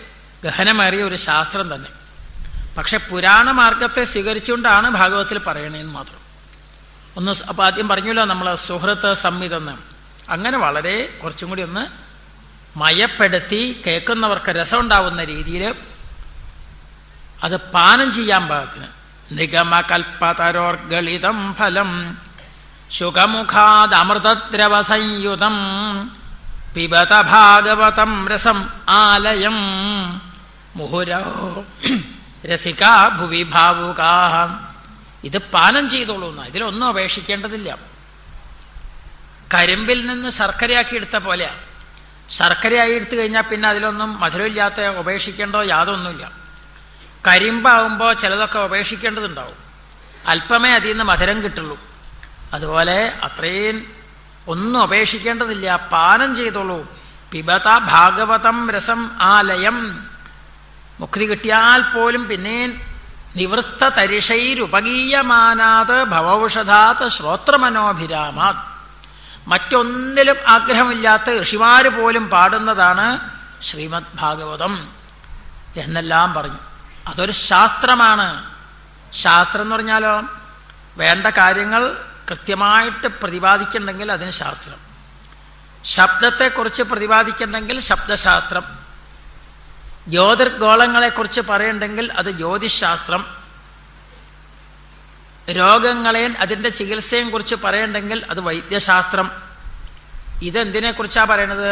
[SPEAKER 1] ഗഹനമേറിയ ഒരു ശാസ്ത്രം തന്നെ. പക്ഷെ പുരാണ മാർഗത്തെ സ്വീകരിച്ചുകൊണ്ടാണ് ഭാഗവതത്തിൽ പറയണേന്ന് മാത്രം. ഒന്ന് അപ്പം ആദ്യം പറഞ്ഞല്ലോ നമ്മൾ സുഹൃത്ത് സംഹിതെന്ന്. അങ്ങനെ വളരെ കുറച്ചും കൂടി ഒന്ന് മയപ്പെടുത്തി കേൾക്കുന്നവർക്ക് രസമുണ്ടാവുന്ന രീതിയിൽ അത് പാനം ചെയ്യാൻ പാകത്തിന്. നിഗമകൽപ്പതരോർഗളിതം ഫലം ശുഖമുഖാദമൃതദ്രവ സംയുതം പിബത ഭാഗവതം രസം ആലയം മുഹുരോ രസികാ ഭുവി ഭാവുകാ. ഇത് പാനം ചെയ്തോളൂ എന്നാ, ഇതിലൊന്നും അപേക്ഷിക്കേണ്ടതില്ല. കരിമ്പിൽ നിന്ന് ശർക്കരയാക്കി എടുത്ത പോലെയാ. ശർക്കരയായി എടുത്തു കഴിഞ്ഞാൽ പിന്നെ അതിലൊന്നും മധുരമില്ലാത്ത ഉപേക്ഷിക്കേണ്ടോ യാതൊന്നുമില്ല. കരിമ്പാവുമ്പോൾ ചിലതൊക്കെ ഉപേക്ഷിക്കേണ്ടതുണ്ടാവും, അല്പമേ അതിൽ നിന്ന് മധുരം കിട്ടുള്ളൂ. അതുപോലെ അത്രയും ഒന്നും ഉപേക്ഷിക്കേണ്ടതില്ല, പാനം ചെയ്തോളൂ. പിബത ഭാഗവതം രസം ആലയം. മുക്തി കിട്ടിയാൽ പോലും പിന്നെ നിവൃത്ത തരിഷൈരുപഗീയമാനാത് ഭവൌഷധാത് ശ്രോത്രമനോഭിരാമാത്. മറ്റൊന്നിലും ആഗ്രഹമില്ലാത്ത ഋഷിമാര് പോലും പാടുന്നതാണ് ശ്രീമദ് ഭാഗവതം എന്നെല്ലാം പറഞ്ഞു. അതൊരു ശാസ്ത്രമാണ്. ശാസ്ത്രം എന്ന് പറഞ്ഞാലോ വേണ്ട കാര്യങ്ങൾ കൃത്യമായിട്ട് പ്രതിപാദിക്കണമെങ്കിൽ അതിന് ശാസ്ത്രം. ശബ്ദത്തെക്കുറിച്ച് പ്രതിപാദിക്കണമെങ്കിൽ ശബ്ദശാസ്ത്രം. ജ്യോതിർഗോളങ്ങളെക്കുറിച്ച് പറയണ്ടെങ്കിൽ അത് ജ്യോതിശാസ്ത്രം. രോഗങ്ങളെ അതിൻ്റെ ചികിത്സയും കുറിച്ച് പറയണ്ടെങ്കിൽ അത് വൈദ്യശാസ്ത്രം. ഇതെന്തിനെക്കുറിച്ചാണ് പറയണത്?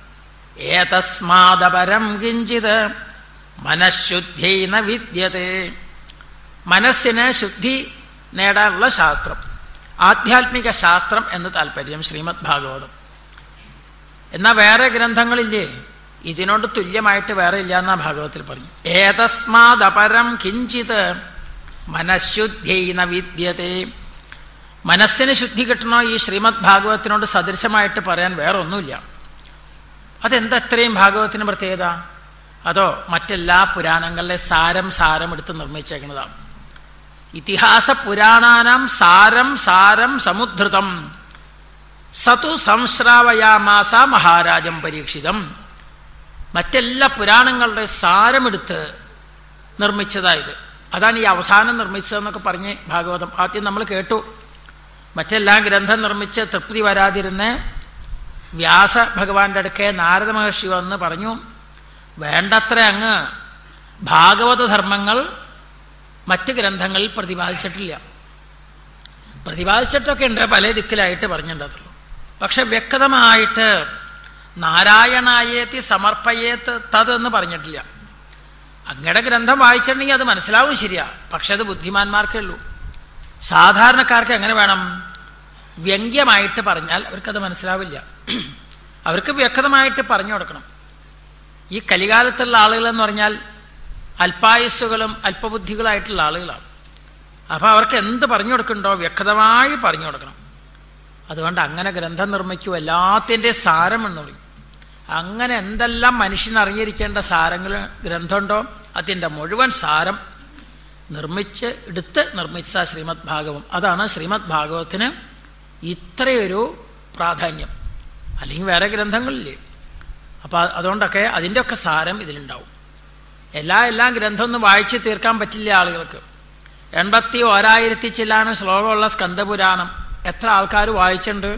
[SPEAKER 1] ഏതസ്മാദപരം കിഞ്ചിത് മനഃശുദ്ധ്യേന വിദ്യതേ. മനസ്സിന് ശുദ്ധി നേടാനുള്ള ശാസ്ത്രം, ആധ്യാത്മിക ശാസ്ത്രം എന്ന് താല്പര്യം ശ്രീമദ് ഭാഗവതം. എന്നാൽ വേറെ ഗ്രന്ഥങ്ങളില്ലേ ഇതിനോട് തുല്യമായിട്ട് വേറെ ഇല്ല എന്നാ ഭാഗവതത്തിൽ പറഞ്ഞു. ഏതസ്മാദപരം കിഞ്ചിത് മനഃശുദ്ധ്യേന വിദ്യതേ. മനസ്സിന് ശുദ്ധി കിട്ടണോ ഈ ശ്രീമദ് ഭാഗവതത്തിനോട് സദൃശമായിട്ട് പറയാൻ വേറെ ഒന്നുമില്ല. അതെന്താ ഇത്രയും ഭാഗവതത്തിന് പ്രത്യേകത? അതോ മറ്റെല്ലാ പുരാണങ്ങളിലെ സാരം സാരം എടുത്ത് നിർമ്മിച്ചേക്കുന്നതാണ്. ഇതിഹാസ പുരാണാനാം സാരം സാരം സമുദ്ധൃതം സതു സംശ്രാവയാമാസ മഹാരാജം പരീക്ഷിതം. മറ്റെല്ലാ പുരാണങ്ങളുടെ സാരമെടുത്ത് നിർമ്മിച്ചതായത്. അതാണ് ഈ അവസാനം നിർമ്മിച്ചതെന്നൊക്കെ പറഞ്ഞ് ഭാഗവതം ആദ്യം നമ്മൾ കേട്ടു. മറ്റെല്ലാ ഗ്രന്ഥം നിർമ്മിച്ച് തൃപ്തി വരാതിരുന്ന് വ്യാസ ഭഗവാന്റെ അടുക്കെ നാരദ മഹർഷി വന്ന് പറഞ്ഞു, വേണ്ടത്ര അങ്ങ് ഭാഗവത ധർമ്മങ്ങൾ മറ്റ് ഗ്രന്ഥങ്ങളിൽ പ്രതിപാദിച്ചിട്ടില്ല. പ്രതിപാദിച്ചിട്ടൊക്കെ ഉണ്ട്, പല ദിക്കിലായിട്ട് പറഞ്ഞിട്ടുണ്ടല്ലോ. പക്ഷെ വ്യക്തമായിട്ട് നാരായണായേത്തി സമർപ്പയേത്ത് തത് എന്ന് പറഞ്ഞിട്ടില്ല. അങ്ങയുടെ ഗ്രന്ഥം വായിച്ചിട്ടുണ്ടെങ്കിൽ അത് മനസ്സിലാവും, ശരിയാ. പക്ഷെ അത് ബുദ്ധിമാന്മാർക്കേ ഉള്ളൂ. സാധാരണക്കാർക്ക് എങ്ങനെ വേണം? വ്യംഗ്യമായിട്ട് പറഞ്ഞാൽ അവർക്കത് മനസ്സിലാവില്ല. അവർക്ക് വ്യക്തമായിട്ട് പറഞ്ഞു കൊടുക്കണം. ഈ കലികാലത്തുള്ള ആളുകളെന്ന് പറഞ്ഞാൽ അല്പായുസ്സുകളും അല്പബുദ്ധികളായിട്ടുള്ള ആളുകളാണ്. അപ്പം അവർക്ക് എന്ത് പറഞ്ഞു കൊടുക്കണ്ടോ വ്യക്തമായി പറഞ്ഞു കൊടുക്കണം. അതുകൊണ്ട് അങ്ങനെ ഗ്രന്ഥം നിർമ്മിക്കൂ, എല്ലാത്തിൻ്റെ സാരം എന്ന് പറയും. അങ്ങനെ എന്തെല്ലാം മനുഷ്യൻ അറിഞ്ഞിരിക്കേണ്ട സാരങ്ങൾ ഗ്രന്ഥമുണ്ടോ അതിൻ്റെ മുഴുവൻ സാരം നിർമ്മിച്ച് എടുത്ത് നിർമ്മിച്ച ശ്രീമദ് ഭാഗവതം. അതാണ് ശ്രീമദ് ഭാഗവതത്തിന് ഇത്രയൊരു പ്രാധാന്യം. അല്ലെങ്കിൽ വേറെ ഗ്രന്ഥങ്ങളില്ലേ. അപ്പം അതുകൊണ്ടൊക്കെ അതിൻ്റെയൊക്കെ സാരം ഇതിലുണ്ടാവും. എല്ലാ എല്ലാ ഗ്രന്ഥമൊന്നും വായിച്ച് തീർക്കാൻ പറ്റില്ല ആളുകൾക്ക്. എൺപത്തി ഓരായിരത്തി ചില്ലാണ് ശ്ലോകമുള്ള സ്കന്ദപുരാണം എത്ര ആൾക്കാർ വായിച്ചിട്ടുണ്ട്?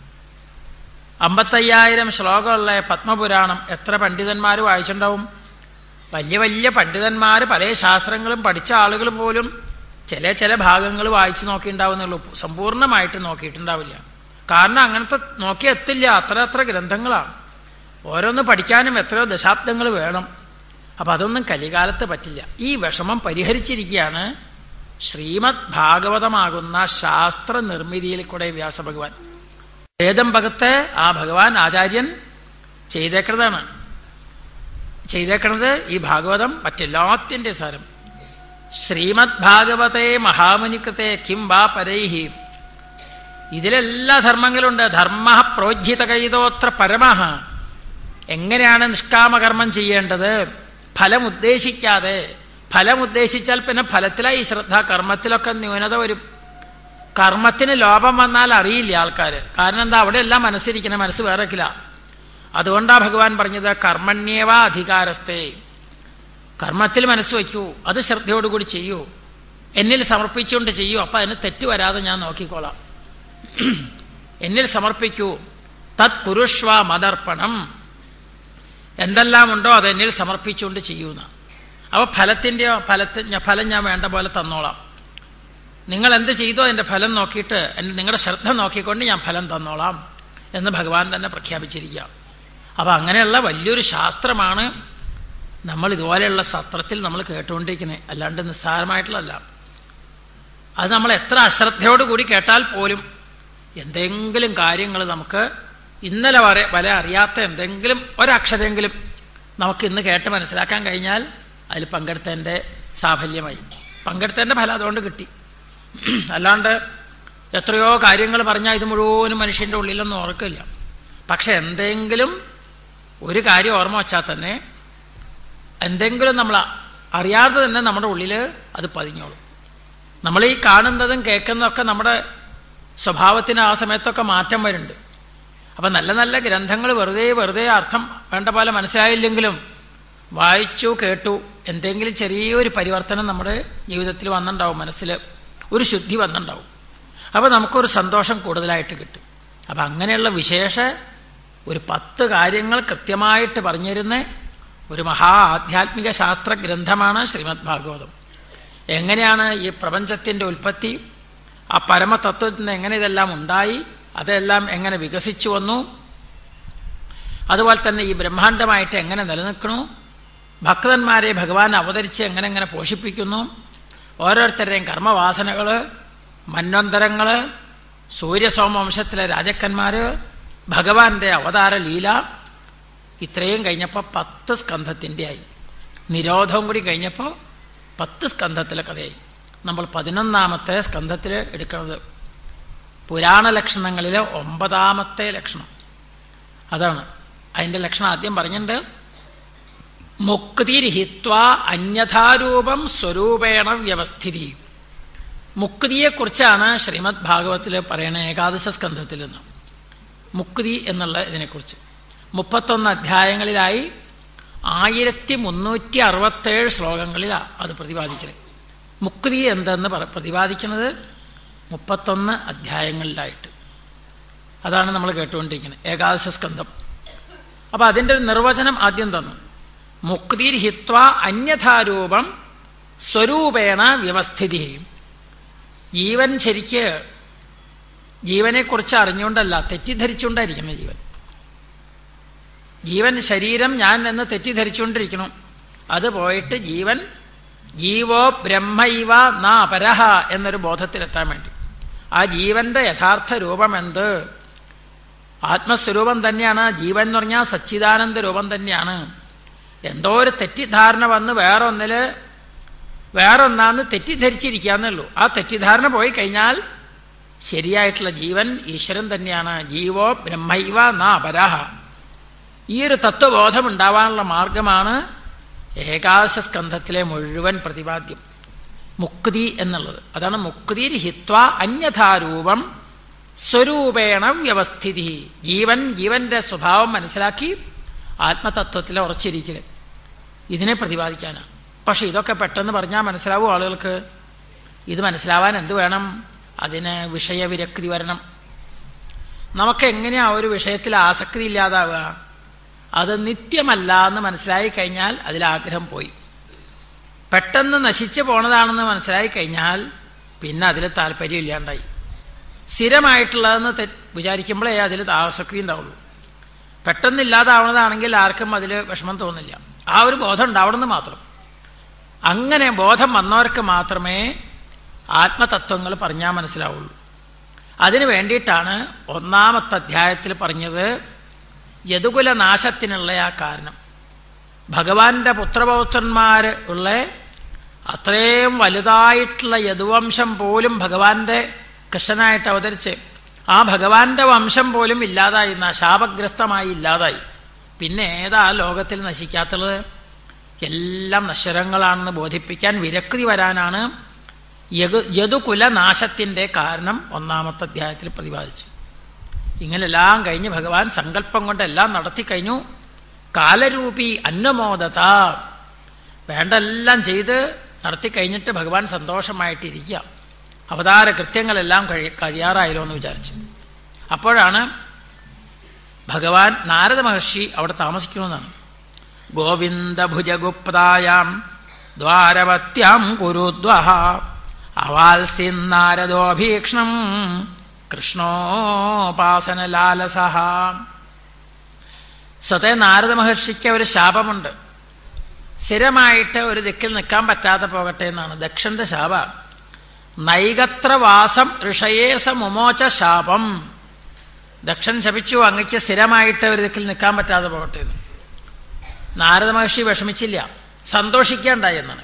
[SPEAKER 1] അമ്പത്തയ്യായിരം ശ്ലോകമുള്ള പത്മപുരാണം എത്ര പണ്ഡിതന്മാർ വായിച്ചിട്ടുണ്ടാവും? വലിയ വലിയ പണ്ഡിതന്മാർ പല ശാസ്ത്രങ്ങളും പഠിച്ച ആളുകൾ പോലും ചില ചില ഭാഗങ്ങൾ വായിച്ച് നോക്കിയിട്ടുണ്ടാവുന്നുള്ളൂ, സമ്പൂർണ്ണമായിട്ട് നോക്കിയിട്ടുണ്ടാവില്ല. കാരണം അങ്ങനത്തെ നോക്കി എത്തില്ല, അത്ര അത്ര ഗ്രന്ഥങ്ങളാണ്. ഓരോന്ന് പഠിക്കാനും എത്രയോ ദശാബ്ദങ്ങൾ വേണം. അപ്പം അതൊന്നും കലികാലത്ത് പറ്റില്ല. ഈ വിഷമം പരിഹരിച്ചിരിക്കുകയാണ് ശ്രീമദ് ഭാഗവതമാകുന്ന ശാസ്ത്ര നിർമ്മിതിയിൽ കൂടെ വ്യാസഭഗവാൻ. വേദം ഭഗത്തെ ആ ഭഗവാൻ ആചാര്യൻ ചെയ്തേക്കുന്നതാണ്. ചെയ്തേക്കണത് ഈ ഭാഗവതം മറ്റെല്ലാത്തിൻ്റെ സാരം. ശ്രീമദ് ഭാഗവതേ മഹാമുനികൃതേ കിം വാ പരൈഹി. ഇതിലെല്ലാ ധർമ്മങ്ങളുണ്ട്. ധർമ്മ പ്രോജ്ജിതകൈതോത്ര പരമഃ. എങ്ങനെയാണ് നിഷ്കാമകർമ്മം ചെയ്യേണ്ടത്? ഫലം ഉദ്ദേശിക്കാതെ. ഫലം ഉദ്ദേശിച്ചാൽ പിന്നെ ഫലത്തിലായി ശ്രദ്ധ, കർമ്മത്തിലൊക്കെ ന്യൂനത വരും. കർമ്മത്തിന് ലോപം വന്നാൽ അറിയില്ല ആൾക്കാർ. കാരണം എന്താ? അവിടെ എല്ലാം മനസ്സിരിക്കണേ, മനസ്സ് വേറെക്കില്ല. അതുകൊണ്ടാണ് ഭഗവാൻ പറഞ്ഞത് കർമ്മണ്യേവ അധികാരസ്ഥേ. കർമ്മത്തിൽ മനസ്സ് വയ്ക്കൂ, അത് ശ്രദ്ധയോടുകൂടി ചെയ്യൂ, എന്നിൽ സമർപ്പിച്ചുകൊണ്ട് ചെയ്യൂ. അപ്പം അതിന് തെറ്റ് വരാതെ ഞാൻ നോക്കിക്കോളാം. എന്നിൽ സമർപ്പിക്കൂ. തത് കുരുഷ്വ മദർപ്പണം. എന്തെല്ലാം ഉണ്ടോ അത് എന്നിൽ സമർപ്പിച്ചുകൊണ്ട് ചെയ്യൂന്ന. അപ്പോൾ ഫലത്തിൻ്റെയോ ഫലത്തിന് ഫലം ഞാൻ വേണ്ട പോലെ തന്നോളാം. നിങ്ങൾ എന്ത് ചെയ്തോ അതിൻ്റെ ഫലം നോക്കിയിട്ട് നിങ്ങളുടെ ശ്രദ്ധ നോക്കിക്കൊണ്ട് ഞാൻ ഫലം തന്നോളാം എന്ന് ഭഗവാൻ തന്നെ പ്രഖ്യാപിച്ചിരിക്കുക. അപ്പം അങ്ങനെയുള്ള വലിയൊരു ശാസ്ത്രമാണ് നമ്മൾ ഇതുപോലെയുള്ള സത്രത്തിൽ നമ്മൾ കേട്ടുകൊണ്ടിരിക്കുന്നത്. അല്ലാണ്ട് നിസ്സാരമായിട്ടുള്ളതല്ല. അത് നമ്മൾ എത്ര അശ്രദ്ധയോടുകൂടി കേട്ടാൽ പോലും എന്തെങ്കിലും കാര്യങ്ങൾ നമുക്ക് ഇന്നലെ വരെ വരെ അറിയാത്ത എന്തെങ്കിലും ഒരക്ഷരമെങ്കിലും നമുക്ക് ഇന്ന് കേട്ട് മനസ്സിലാക്കാൻ കഴിഞ്ഞാൽ അതിൽ പങ്കെടുത്തതിൻ്റെ സാഫല്യമായി. പങ്കെടുത്തതിൻ്റെ ഫലം അതുകൊണ്ട് കിട്ടി. അല്ലാണ്ട് എത്രയോ കാര്യങ്ങൾ പറഞ്ഞാൽ ഇത് മുഴുവനും മനുഷ്യൻ്റെ ഉള്ളിലൊന്നും ഓർക്കില്ല. പക്ഷെ എന്തെങ്കിലും ഒരു കാര്യം ഓർമ്മ വച്ചാൽ തന്നെ എന്തെങ്കിലും നമ്മൾ അറിയാതെ തന്നെ നമ്മുടെ ഉള്ളിൽ അത് പതിഞ്ഞോളും. നമ്മൾ ഈ കാണുന്നതും കേൾക്കുന്നതൊക്കെ നമ്മുടെ സ്വഭാവത്തിന് ആ സമയത്തൊക്കെ മാറ്റം വരുന്നുണ്ട്. അപ്പം നല്ല നല്ല ഗ്രന്ഥങ്ങൾ വെറുതെ വെറുതെ അർത്ഥം വേണ്ട പോലെ മനസ്സിലായില്ലെങ്കിലും വായിച്ചു കേട്ടു എന്തെങ്കിലും ചെറിയൊരു പരിവർത്തനം നമ്മുടെ ജീവിതത്തിൽ വന്നിട്ടുണ്ടാവും, മനസ്സിൽ ഒരു ശുദ്ധി വന്നിട്ടുണ്ടാവും. അപ്പോൾ നമുക്കൊരു സന്തോഷം കൂടുതലായിട്ട് കിട്ടും. അപ്പം അങ്ങനെയുള്ള വിശേഷ ഒരു പത്ത് കാര്യങ്ങൾ കൃത്യമായിട്ട് പറഞ്ഞിരുന്ന ഒരു മഹാ ആധ്യാത്മിക ശാസ്ത്ര ഗ്രന്ഥമാണ് ശ്രീമദ് ഭാഗവതം. എങ്ങനെയാണ് ഈ പ്രപഞ്ചത്തിൻ്റെ ഉൽപ്പത്തി, ആ പരമതത്വത്തിൽ നിന്ന് എങ്ങനെ ഇതെല്ലാം ഉണ്ടായി, അതെല്ലാം എങ്ങനെ വികസിച്ചു വന്നു, അതുപോലെ തന്നെ ഈ ബ്രഹ്മാണ്ഡമായിട്ട് എങ്ങനെ നിലനിൽക്കണു, ഭക്തന്മാരെ ഭഗവാൻ അവതരിച്ച് എങ്ങനെ എങ്ങനെ പോഷിപ്പിക്കുന്നു, ഓരോരുത്തരുടെയും കർമ്മവാസനകൾ, മന്വന്തരങ്ങൾ, സൂര്യസോമവംശത്തിലെ രാജാക്കന്മാർ, ഭഗവാന്റെ അവതാര ലീല, ഇത്രയും കഴിഞ്ഞപ്പോൾ പത്ത് സ്കന്ധത്തിൻ്റെ ആയി. നിരോധവും കൂടി കഴിഞ്ഞപ്പോൾ പത്ത് സ്കന്ധത്തിലെ കഥയായി. നമ്മൾ പതിനൊന്നാമത്തെ സ്കന്ധത്തിൽ എടുക്കുന്നത് പുരാണ ലക്ഷണങ്ങളിലെ ഒമ്പതാമത്തെ ലക്ഷണം അതാണ്. അതിൻ്റെ ലക്ഷണം ആദ്യം പറഞ്ഞിട്ടുണ്ട്. മുക്തിർഹിത്വ അന്യഥാരൂപം സ്വരൂപേണ വ്യവസ്ഥിതി. മുക്തിയെക്കുറിച്ചാണ് ശ്രീമദ് ഭാഗവത്തിൽ പറയണ ഏകാദശ സ്കന്ധത്തിൽ നിന്ന്. മുക്തി എന്നുള്ള ഇതിനെക്കുറിച്ച് മുപ്പത്തൊന്ന് അധ്യായങ്ങളിലായി ആയിരത്തി മുന്നൂറ്റി അറുപത്തേഴ് ശ്ലോകങ്ങളിലാണ് അത് പ്രതിപാദിക്കുന്നത്. മുക്തി എന്തെന്ന് പ്രതിപാദിക്കുന്നത് മുപ്പത്തൊന്ന് അധ്യായങ്ങളിലായിട്ട്. അതാണ് നമ്മൾ കേട്ടുകൊണ്ടിരിക്കുന്നത് ഏകാദശ സ്കന്ധം. അപ്പം അതിൻ്റെ ഒരു നിർവചനം ആദ്യം തന്നു. മുക്തിർഹിത്വ അന്യഥാരൂപം സ്വരൂപേണ വ്യവസ്ഥിതി. ജീവൻ ശരിക്ക് ജീവനെക്കുറിച്ച് അറിഞ്ഞുകൊണ്ടല്ല, തെറ്റിദ്ധരിച്ചുകൊണ്ടായിരിക്കണം ജീവൻ. ജീവൻ ശരീരം ഞാൻ എന്ന് തെറ്റിദ്ധരിച്ചുകൊണ്ടിരിക്കണം. അത് പോയിട്ട് ജീവൻ ജീവോ ബ്രഹ്മൈവ ന അപരഹ എന്നൊരു ബോധത്തിലെത്താൻ വേണ്ടി ആ ജീവന്റെ യഥാർത്ഥ രൂപം എന്ത്? ആത്മസ്വരൂപം തന്നെയാണ്. ജീവൻ എന്ന് പറഞ്ഞാൽ സച്ചിദാനന്ദ രൂപം തന്നെയാണ്. എന്തോ ഒരു തെറ്റിദ്ധാരണ വന്ന് വേറൊന്നില് വേറൊന്നാന്ന് തെറ്റിദ്ധരിച്ചിരിക്കാന്നുള്ളൂ. ആ തെറ്റിദ്ധാരണ പോയി കഴിഞ്ഞാൽ ശരിയായിട്ടുള്ള ജീവൻ ഈശ്വരൻ തന്നെയാണ്. ജീവോ ബ്രഹ്മൈവ ന അപരഹ. ഈ ഒരു തത്വബോധം ഉണ്ടാവാനുള്ള മാർഗമാണ് ഏകാദശ സ്കന്ധത്തിലെ മുഴുവൻ പ്രതിപാദ്യം, മുക്തി എന്നുള്ളത്. അതാണ് മുക്തിർഹിത്വ അന്യഥാരൂപം സ്വരൂപേണ വ്യവസ്ഥിതി. ജീവൻ ജീവന്റെ സ്വഭാവം മനസ്സിലാക്കി ആത്മതത്വത്തിൽ ഉറച്ചിരിക്കൽ, ഇതിനെ പ്രതിപാദിക്കാനാണ്. പക്ഷെ ഇതൊക്കെ പെട്ടെന്ന് പറഞ്ഞാൽ മനസ്സിലാവും ആളുകൾക്ക്. ഇത് മനസ്സിലാവാൻ എന്ത് വേണം? അതിന് വിഷയവിരക്തി വരണം. നമുക്ക് എങ്ങനെയാ ഒരു വിഷയത്തിൽ ആസക്തി ഇല്ലാതാവുക? അത് നിത്യമല്ല എന്ന് മനസ്സിലായി കഴിഞ്ഞാൽ അതിലാഗ്രഹം പോയി. പെട്ടെന്ന് നശിച്ചു പോണതാണെന്ന് മനസ്സിലായി കഴിഞ്ഞാൽ പിന്നെ അതിൽ താല്പര്യം ഇല്ലാണ്ടായി. സ്ഥിരമായിട്ടുള്ളതെന്ന് തെ വിചാരിക്കുമ്പോഴേ അതിൽ ആസക്തി ഉണ്ടാവുള്ളൂ. പെട്ടെന്നില്ലാതാവുന്നതാണെങ്കിൽ ആർക്കും അതിൽ വിഷമം തോന്നില്ല. ആ ഒരു ബോധം ഉണ്ടാവണമെന്ന് മാത്രം. അങ്ങനെ ബോധം വന്നവർക്ക് മാത്രമേ ആത്മതത്വങ്ങൾ പറഞ്ഞാൽ മനസ്സിലാവുള്ളൂ. അതിനു വേണ്ടിയിട്ടാണ് ഒന്നാമത്തെ അധ്യായത്തിൽ പറഞ്ഞത് യദുകുല നാശത്തിനുള്ള ആ കാരണം. ഭഗവാന്റെ പുത്രപൗത്രന്മാർ ഉള്ള അത്രയും വലുതായിട്ടുള്ള യദുവംശം പോലും ഭഗവാന്റെ കൃഷ്ണനായിട്ട് അവതരിച്ച് ആ ഭഗവാന്റെ വംശം പോലും ഇല്ലാതായി, ശാപഗ്രസ്തമായി ഇല്ലാതായി. പിന്നെ ഏതാ ലോകത്തിൽ നശിക്കാത്തുള്ളത്? എല്ലാം നശ്വരങ്ങളാണെന്ന് ബോധിപ്പിക്കാൻ വിരക്തി വരാനാണ് യദു യദുകുല നാശത്തിൻ്റെ കാരണം ഒന്നാമത്തെ അധ്യായത്തിൽ പ്രതിപാദിച്ചു. ഇങ്ങനെല്ലാം കഴിഞ്ഞ് ഭഗവാൻ സങ്കല്പം കൊണ്ടെല്ലാം നടത്തിക്കഴിഞ്ഞു. കാലരൂപി അന്നമോദത. വേണ്ടെല്ലാം ചെയ്ത് നടത്തിക്കഴിഞ്ഞിട്ട് ഭഗവാൻ സന്തോഷമായിട്ടിരിക്കുക, അവതാര കൃത്യങ്ങളെല്ലാം കഴി കഴിയാറായല്ലോ എന്ന് വിചാരിച്ചു. അപ്പോഴാണ് ഭഗവാൻ നാരദ മഹർഷി അവിടെ താമസിക്കണമെന്നാണ്. ഗോവിന്ദഭുജഗുപ്തായാം ദ്വാരവത്യാം കുരുദ്വഹ അവാൽസിൻ നാരദോഭീക്ഷ്ണം കൃഷ്ണോപാസനലാലസഹ. സ്വതേ നാരദ മഹർഷിക്ക് ഒരു ശാപമുണ്ട്. സ്ഥിരമായിട്ട് ഒരു ദിക്കിൽ നിൽക്കാൻ പറ്റാതെ പോകട്ടെ എന്നാണ് ദക്ഷന്റെ ശാപ. നൈകത്രവാസം ഋഷയേസ മുമോച ശാപം. ദക്ഷൻ ശപിച്ചു, അങ്ങയ്ക്ക് സ്ഥിരമായിട്ട് ഒരു ദിക്കിൽ നിൽക്കാൻ പറ്റാതെ പോകട്ടെ എന്ന്. നാരദ മഹർഷി വിഷമിച്ചില്ല, സന്തോഷിക്കേണ്ടായി എന്നാണ്.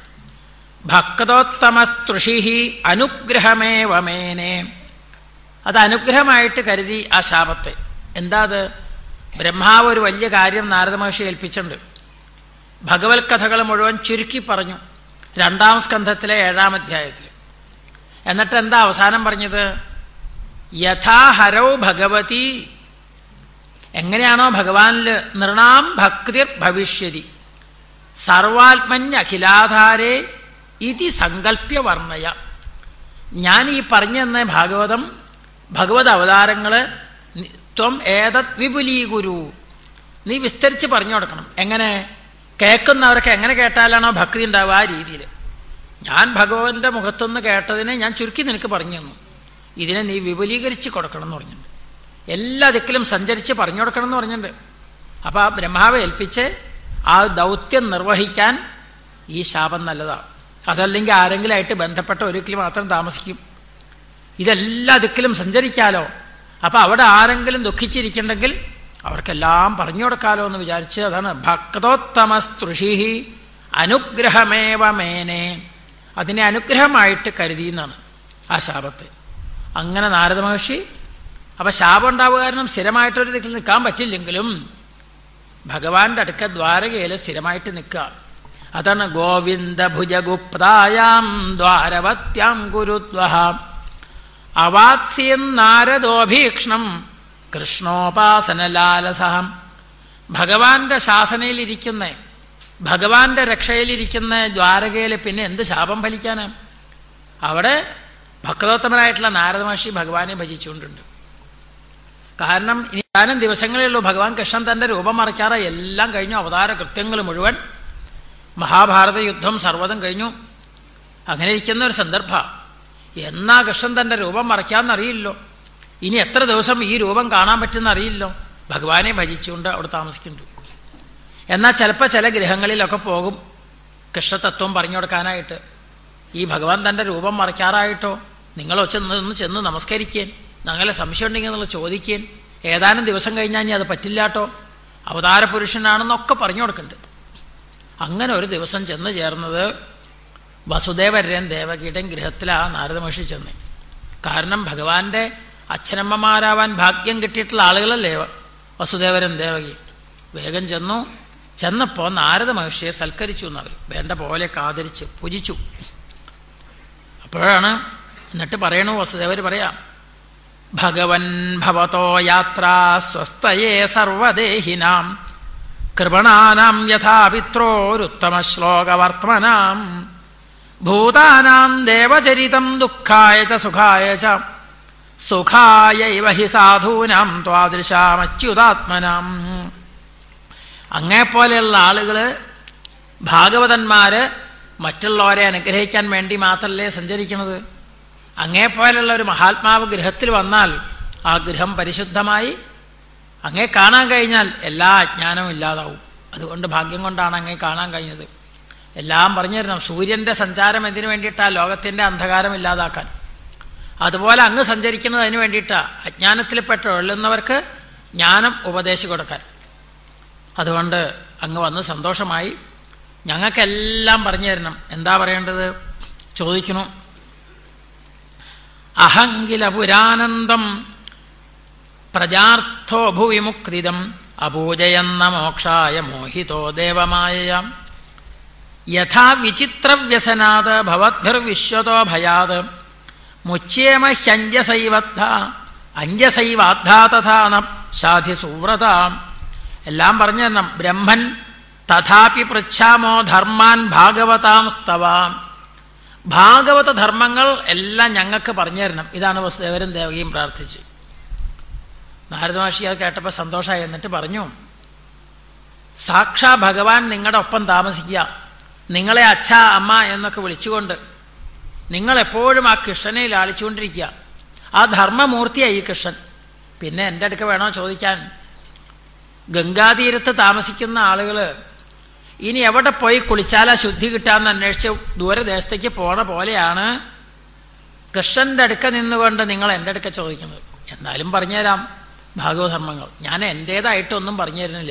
[SPEAKER 1] ഭക്തോത്തമസ്തൃഷി അനുഗ്രഹമേവമേനെ. അത് അനുഗ്രഹമായിട്ട് കരുതി ആ ശാപത്തെ. എന്താ അത്? ബ്രഹ്മാവ് ഒരു വലിയ കാര്യം നാരദ മഹർഷി ഏൽപ്പിച്ചിട്ടുണ്ട്. ഭഗവത് കഥകൾ മുഴുവൻ ചുരുക്കി പറഞ്ഞു രണ്ടാം സ്കന്ധത്തിലെ ഏഴാം അധ്യായത്തിൽ. എന്നിട്ട് എന്താ അവസാനം പറഞ്ഞത്? യഥാഹരൗ ഭഗവതി, എങ്ങനെയാണോ ഭഗവാനിൽ നൃണാം ഭക്തിർ ഭവിഷ്യതി സർവാത്മന്യഖിലാധാരേ ഇതി സങ്കല്പ്യ വർണ്ണയ. ഞാൻ ഈ പറഞ്ഞു തന്ന ഭാഗവതം, ഭഗവത് അവതാരങ്ങള് ത്വം ഏതത് വിപുലീകുരു, നീ വിസ്തരിച്ച് പറഞ്ഞു കൊടുക്കണം. എങ്ങനെ? കേൾക്കുന്നവർക്ക് എങ്ങനെ കേട്ടാലാണോ ഭക്തി ഉണ്ടാവുക ആ രീതിയിൽ. ഞാൻ ഭഗവാന്റെ മുഖത്തുനിന്ന് കേട്ടതിനെ ഞാൻ ചുരുക്കി നിനക്ക് പറഞ്ഞു തന്നു, ഇതിനെ നീ വിപുലീകരിച്ച് കൊടുക്കണം എന്ന് പറഞ്ഞിട്ടുണ്ട്. എല്ലാ ദിക്കിലും സഞ്ചരിച്ച് പറഞ്ഞു കൊടുക്കണം എന്ന് പറഞ്ഞിട്ടുണ്ട്. അപ്പൊ ആ ബ്രഹ്മാവെ ഏൽപ്പിച്ച് ആ ദൗത്യം നിർവഹിക്കാൻ ഈ ശാപം നല്ലതാണ്. അതല്ലെങ്കിൽ ആരെങ്കിലും ആയിട്ട് ബന്ധപ്പെട്ട ഒരിക്കലും മാത്രം താമസിക്കും. ഇതെല്ലാ ദിക്കിലും സഞ്ചരിക്കാലോ. അപ്പൊ അവിടെ ആരെങ്കിലും ദുഃഖിച്ചിരിക്കണ്ടെങ്കിൽ അവർക്കെല്ലാം പറഞ്ഞു കൊടുക്കാലോ എന്ന് വിചാരിച്ച്, അതാണ് ഭക്തോത്തമസ്തൃഷി അനുഗ്രഹമേവമേനെ. അതിനെ അനുഗ്രഹമായിട്ട് കരുതിയെന്നാണ് ആ ശാപത്തെ. അങ്ങനെ നാരദ മഹർഷി, അപ്പൊ ശാപം ഉണ്ടാവുക കാരണം സ്ഥിരമായിട്ടൊരു ദിക്കിൽ നിൽക്കാൻ പറ്റില്ലെങ്കിലും ഭഗവാന്റെ അടുക്ക ദ്വാരകയിൽ സ്ഥിരമായിട്ട് നിൽക്കുക. അതാണ് ഗോവിന്ദ ഭുജഗുപ്തായാം ദ്വാരവത്യാം കുരുദ്വഹ അവാത്സ്യം നാരദോഭീക്ഷ്ണം കൃഷ്ണോപാസനലാലസഹം. ഭഗവാന്റെ ശാസനയിലിരിക്കുന്ന, ഭഗവാന്റെ രക്ഷയിലിരിക്കുന്ന ദ്വാരകയിൽ പിന്നെ എന്ത് ശാപം ഫലിക്കാന്? അവിടെ ഭക്തോത്തമനായിട്ടുള്ള നാരദ മഹർഷി ഭഗവാനെ ഭജിച്ചുകൊണ്ടുണ്ട്. കാരണം ഇനി ഏതാനും ദിവസങ്ങളേ ഉള്ളൂ ഭഗവാൻ കൃഷ്ണൻ തന്റെ രൂപം മറയ്ക്കാറ്. എല്ലാം കഴിഞ്ഞു, അവതാര കൃത്യങ്ങൾ മുഴുവൻ, മഹാഭാരത യുദ്ധം സർവ്വതും കഴിഞ്ഞു. അങ്ങനെ ഇരിക്കുന്ന ഒരു സന്ദർഭ. എന്നാ കൃഷ്ണൻ തന്റെ രൂപം മറയ്ക്കാന്നറിയില്ലോ, ഇനി എത്ര ദിവസം ഈ രൂപം കാണാൻ പറ്റുന്ന അറിയില്ലോ. ഭഗവാനെ ഭജിച്ചുകൊണ്ട് അവിടെ താമസിക്കുന്നുണ്ട്. എന്നാൽ ചിലപ്പോൾ ചില ഗൃഹങ്ങളിലൊക്കെ പോകും കൃഷ്ണതത്വം പറഞ്ഞു കൊടുക്കാനായിട്ട്. ഈ ഭഗവാൻ തന്റെ രൂപം മറയ്ക്കാറായിട്ടോ, നിങ്ങൾ ചെന്ന് ചെന്ന് നമസ്കരിക്കേൻ, ഞങ്ങളെ സംശയം ഉണ്ടെങ്കിൽ നിങ്ങൾ ചോദിക്കേൻ, ഏതാനും ദിവസം കഴിഞ്ഞാൽ ഇനി അത് പറ്റില്ലാട്ടോ, അവതാര പുരുഷനാണെന്നൊക്കെ പറഞ്ഞു കൊടുക്കുന്നുണ്ട്. അങ്ങനെ ഒരു ദിവസം ചെന്ന് ചേർന്നത് വസുദേവരൻ ദേവകിയുടെയും ഗൃഹത്തിലാണ് നാരദ മഹർഷി ചെന്ന്. കാരണം ഭഗവാന്റെ അച്ഛനമ്മമാരാവാൻ ഭാഗ്യം കിട്ടിയിട്ടുള്ള ആളുകളല്ലേ വസുദേവരൻ ദേവകി. വേഗം ചെന്നു. ചെന്നപ്പോൾ നാരദ മഹർഷിയെ സൽക്കരിച്ചു എന്നവർ വേണ്ട പോലെ ആദരിച്ചു പൂജിച്ചു. അപ്പോഴാണ് എന്നിട്ട് പറയണു, വസുദേവർ പറയാം, ഭഗവൻ ഭവതോ യാത്രാ സ്വസ്ഥയേ സർവദേഹിനാം കൃപണാനാം യഥാ പിത്രോരുത്തമ ശ്ലോകവർത്തമനാം ഭൂതാനാം ദേവചരിതം ദുഃഖായ ച സുഖായ ച സുഖായൈവ ഹി സാധൂനാം ത്വാദൃശാമച്യുതാത്മനാം. അങ്ങേപ്പോലെയുള്ള ആളുകള്, ഭാഗവതന്മാര് മറ്റുള്ളവരെ അനുഗ്രഹിക്കാൻ വേണ്ടി മാത്രമല്ലേ സഞ്ചരിക്കുന്നത്. അങ്ങേപ്പോലുള്ള ഒരു മഹാത്മാവ് ഗൃഹത്തിൽ വന്നാൽ ആ ഗൃഹം പരിശുദ്ധമായി അങ്ങേ കാണാൻ കഴിഞ്ഞാൽ എല്ലാ അജ്ഞാനവും ഇല്ലാതാവും. അതുകൊണ്ട് ഭാഗ്യം കൊണ്ടാണ് അങ്ങേ കാണാൻ കഴിഞ്ഞത്. എല്ലാം പറഞ്ഞു തരണം. സൂര്യന്റെ സഞ്ചാരം എന്തിനു വേണ്ടിയിട്ടാ? ലോകത്തിന്റെ അന്ധകാരം ഇല്ലാതാക്കാൻ. അതുപോലെ അങ്ങ് സഞ്ചരിക്കുന്നത് അതിനു വേണ്ടിയിട്ടാ, അജ്ഞാനത്തിൽപ്പെട്ട് ഒള്ളുന്നവർക്ക് ജ്ഞാനം ഉപദേശിച്ചു കൊടുക്കാൻ. അതുകൊണ്ട് അങ്ങ് വന്ന് സന്തോഷമായി. ഞങ്ങൾക്കെല്ലാം പറഞ്ഞു തരണം. എന്താ പറയേണ്ടത് ചോദിക്കണു. അഹങ്കില പുരാനന്ദം പ്രജാർത്ഥോ ഭുവിമുക്തിദം അപൂജയെന്ന മോക്ഷായ മോഹിതോ ദേവമായ യഥാ വിചിത്രവ്യസനാത് ഭവദ്ഭിർവിശ്വതോ ഭയാത് മുച്യേമ ഹ്യഞ്ജസൈവദ്ധ അഞ്ജസൈവാദ്ധാ തഥാ ന സാധി സുവ്രത. എല്ലാം പറഞ്ഞു തരണം. ബ്രഹ്മൻ തഥാപി പൃച്ഛാമോ ധർമാൻ ഭാഗവതാം സ്തവാം. ഭാഗവത ധർമ്മങ്ങൾ എല്ലാം ഞങ്ങൾക്ക് പറഞ്ഞു തരണം. ഇതാണ് വസുദേവരും ദേവകിയും പ്രാർത്ഥിച്ചു. നാരദ മഹർഷി അത് കേട്ടപ്പോൾ സന്തോഷമായി. എന്നിട്ട് പറഞ്ഞു, സാക്ഷാ ഭഗവാൻ നിങ്ങളുടെ ഒപ്പം താമസിക്കുക, നിങ്ങളെ അച്ഛ അമ്മ എന്നൊക്കെ വിളിച്ചുകൊണ്ട് നിങ്ങളെപ്പോഴും ആ കൃഷ്ണനെ ലാളിച്ചുകൊണ്ടിരിക്കുക. ആ ധർമ്മമൂർത്തിയായി ഈ കൃഷ്ണൻ. പിന്നെ എൻ്റെ അടുക്ക വേണോ ചോദിക്കാൻ? ഗംഗാതീരത്ത് താമസിക്കുന്ന ആളുകൾ ഇനി എവിടെ പോയി കുളിച്ചാലാ ശുദ്ധി കിട്ടാമെന്ന് അന്വേഷിച്ച് ദൂരദേശത്തേക്ക് പോണ പോലെയാണ് കൃഷ്ണന്റെ അടുക്ക നിന്നുകൊണ്ട് നിങ്ങൾ എൻ്റെ അടുക്ക ചോദിക്കുന്നത്. എന്നാലും പറഞ്ഞുതരാം ഭാഗവധർമ്മങ്ങൾ. ഞാൻ എൻ്റേതായിട്ടൊന്നും പറഞ്ഞു തരുന്നില്ല.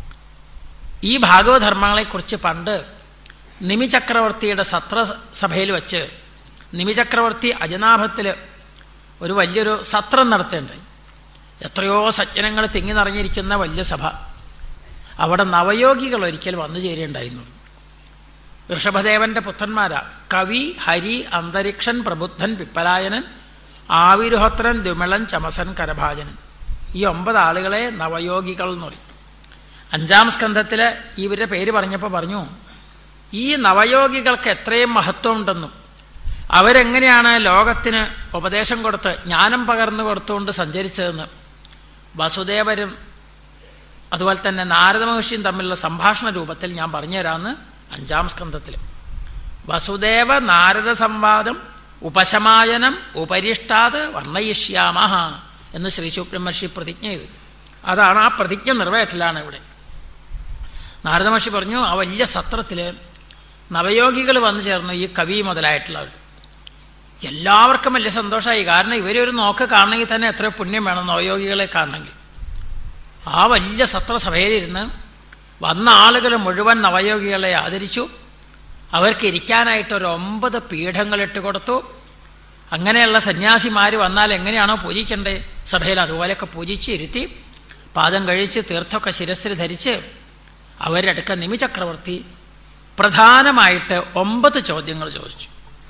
[SPEAKER 1] ഈ ഭാഗവധർമ്മങ്ങളെക്കുറിച്ച് പണ്ട് നിമിചക്രവർത്തിയുടെ സത്രസഭയിൽ വെച്ച് നിമിചക്രവർത്തി അജനാഭത്തിൽ ഒരു വലിയൊരു സത്രം നടത്തേണ്ടായി. എത്രയോ സജ്ജനങ്ങൾ തിങ്ങി നിറഞ്ഞിരിക്കുന്ന വലിയ സഭ. അവിടെ നവയോഗികൾ ഒരിക്കൽ വന്നു ചേരുണ്ടായിരുന്നു. ഋഷഭദേവന്റെ പുത്രന്മാരാ കവി, ഹരി, അന്തരിക്ഷൻ, പ്രബുദ്ധൻ, പിപ്പലായനൻ, ആവിരുഹോത്രൻ, ദ്വിമളൻ, ചമസൻ, കരഭാജനൻ. ഈ ഒമ്പത് ആളുകളെ നവയോഗികൾ എന്ന് പറയും. അഞ്ചാം സ്കന്ധത്തില് ഇവരുടെ പേര് പറഞ്ഞപ്പോൾ പറഞ്ഞു, ഈ നവയോഗികൾക്ക് എത്രയും മഹത്വം ഉണ്ടെന്നും അവരെങ്ങനെയാണ് ലോകത്തിന് ഉപദേശം കൊടുത്ത് ജ്ഞാനം പകർന്നു കൊടുത്തുകൊണ്ട് സഞ്ചരിച്ചതെന്ന് വസുദേവരും അതുപോലെ തന്നെ നാരദ മഹർഷിയും തമ്മിലുള്ള സംഭാഷണ രൂപത്തിൽ ഞാൻ പറഞ്ഞുതരാമെന്ന് അഞ്ചാം സ്കന്ധത്തിൽ. വസുദേവ നാരദ സംവാദം ഉപശമായനം ഉപരിഷ്ടാത് വർണ്ണയിഷ്യാമ എന്ന് ശ്രീ ശുബ്രഹ്മർഷി പ്രതിജ്ഞ ചെയ്തു. അതാണ്, ആ പ്രതിജ്ഞ നിറവേറ്റലാണ് ഇവിടെ. നാരദ മഹർഷി പറഞ്ഞു, ആ വലിയ സത്രത്തിൽ നവയോഗികൾ വന്നു ചേർന്നു. ഈ കവി മുതലായിട്ടുള്ളവർ എല്ലാവർക്കും വലിയ സന്തോഷമായി. കാരണം ഇവരൊരു നോക്ക് കാണണമെങ്കിൽ തന്നെ എത്രയോ പുണ്യം വേണം നവയോഗികളെ കാണണമെങ്കിൽ. ആ വലിയ സത്രസഭയിലിരുന്ന് വന്ന ആളുകൾ മുഴുവൻ നവയോഗികളെ ആദരിച്ചു. അവർക്ക് ഇരിക്കാനായിട്ട് ഒരു ഒമ്പത് പീഠങ്ങളിട്ട് കൊടുത്തു. അങ്ങനെയുള്ള സന്യാസിമാർ വന്നാൽ എങ്ങനെയാണോ പൂജിക്കണ്ടേ സഭയിൽ, അതുപോലെയൊക്കെ പൂജിച്ച് ഇരുത്തി പാദം കഴിച്ച് തീർത്ഥമൊക്കെ ശിരസ്സിൽ ധരിച്ച് അവരുടെ അടുക്ക നിമിചക്രവർത്തി പ്രധാനമായിട്ട് ഒമ്പത് ചോദ്യങ്ങൾ ചോദിച്ചു.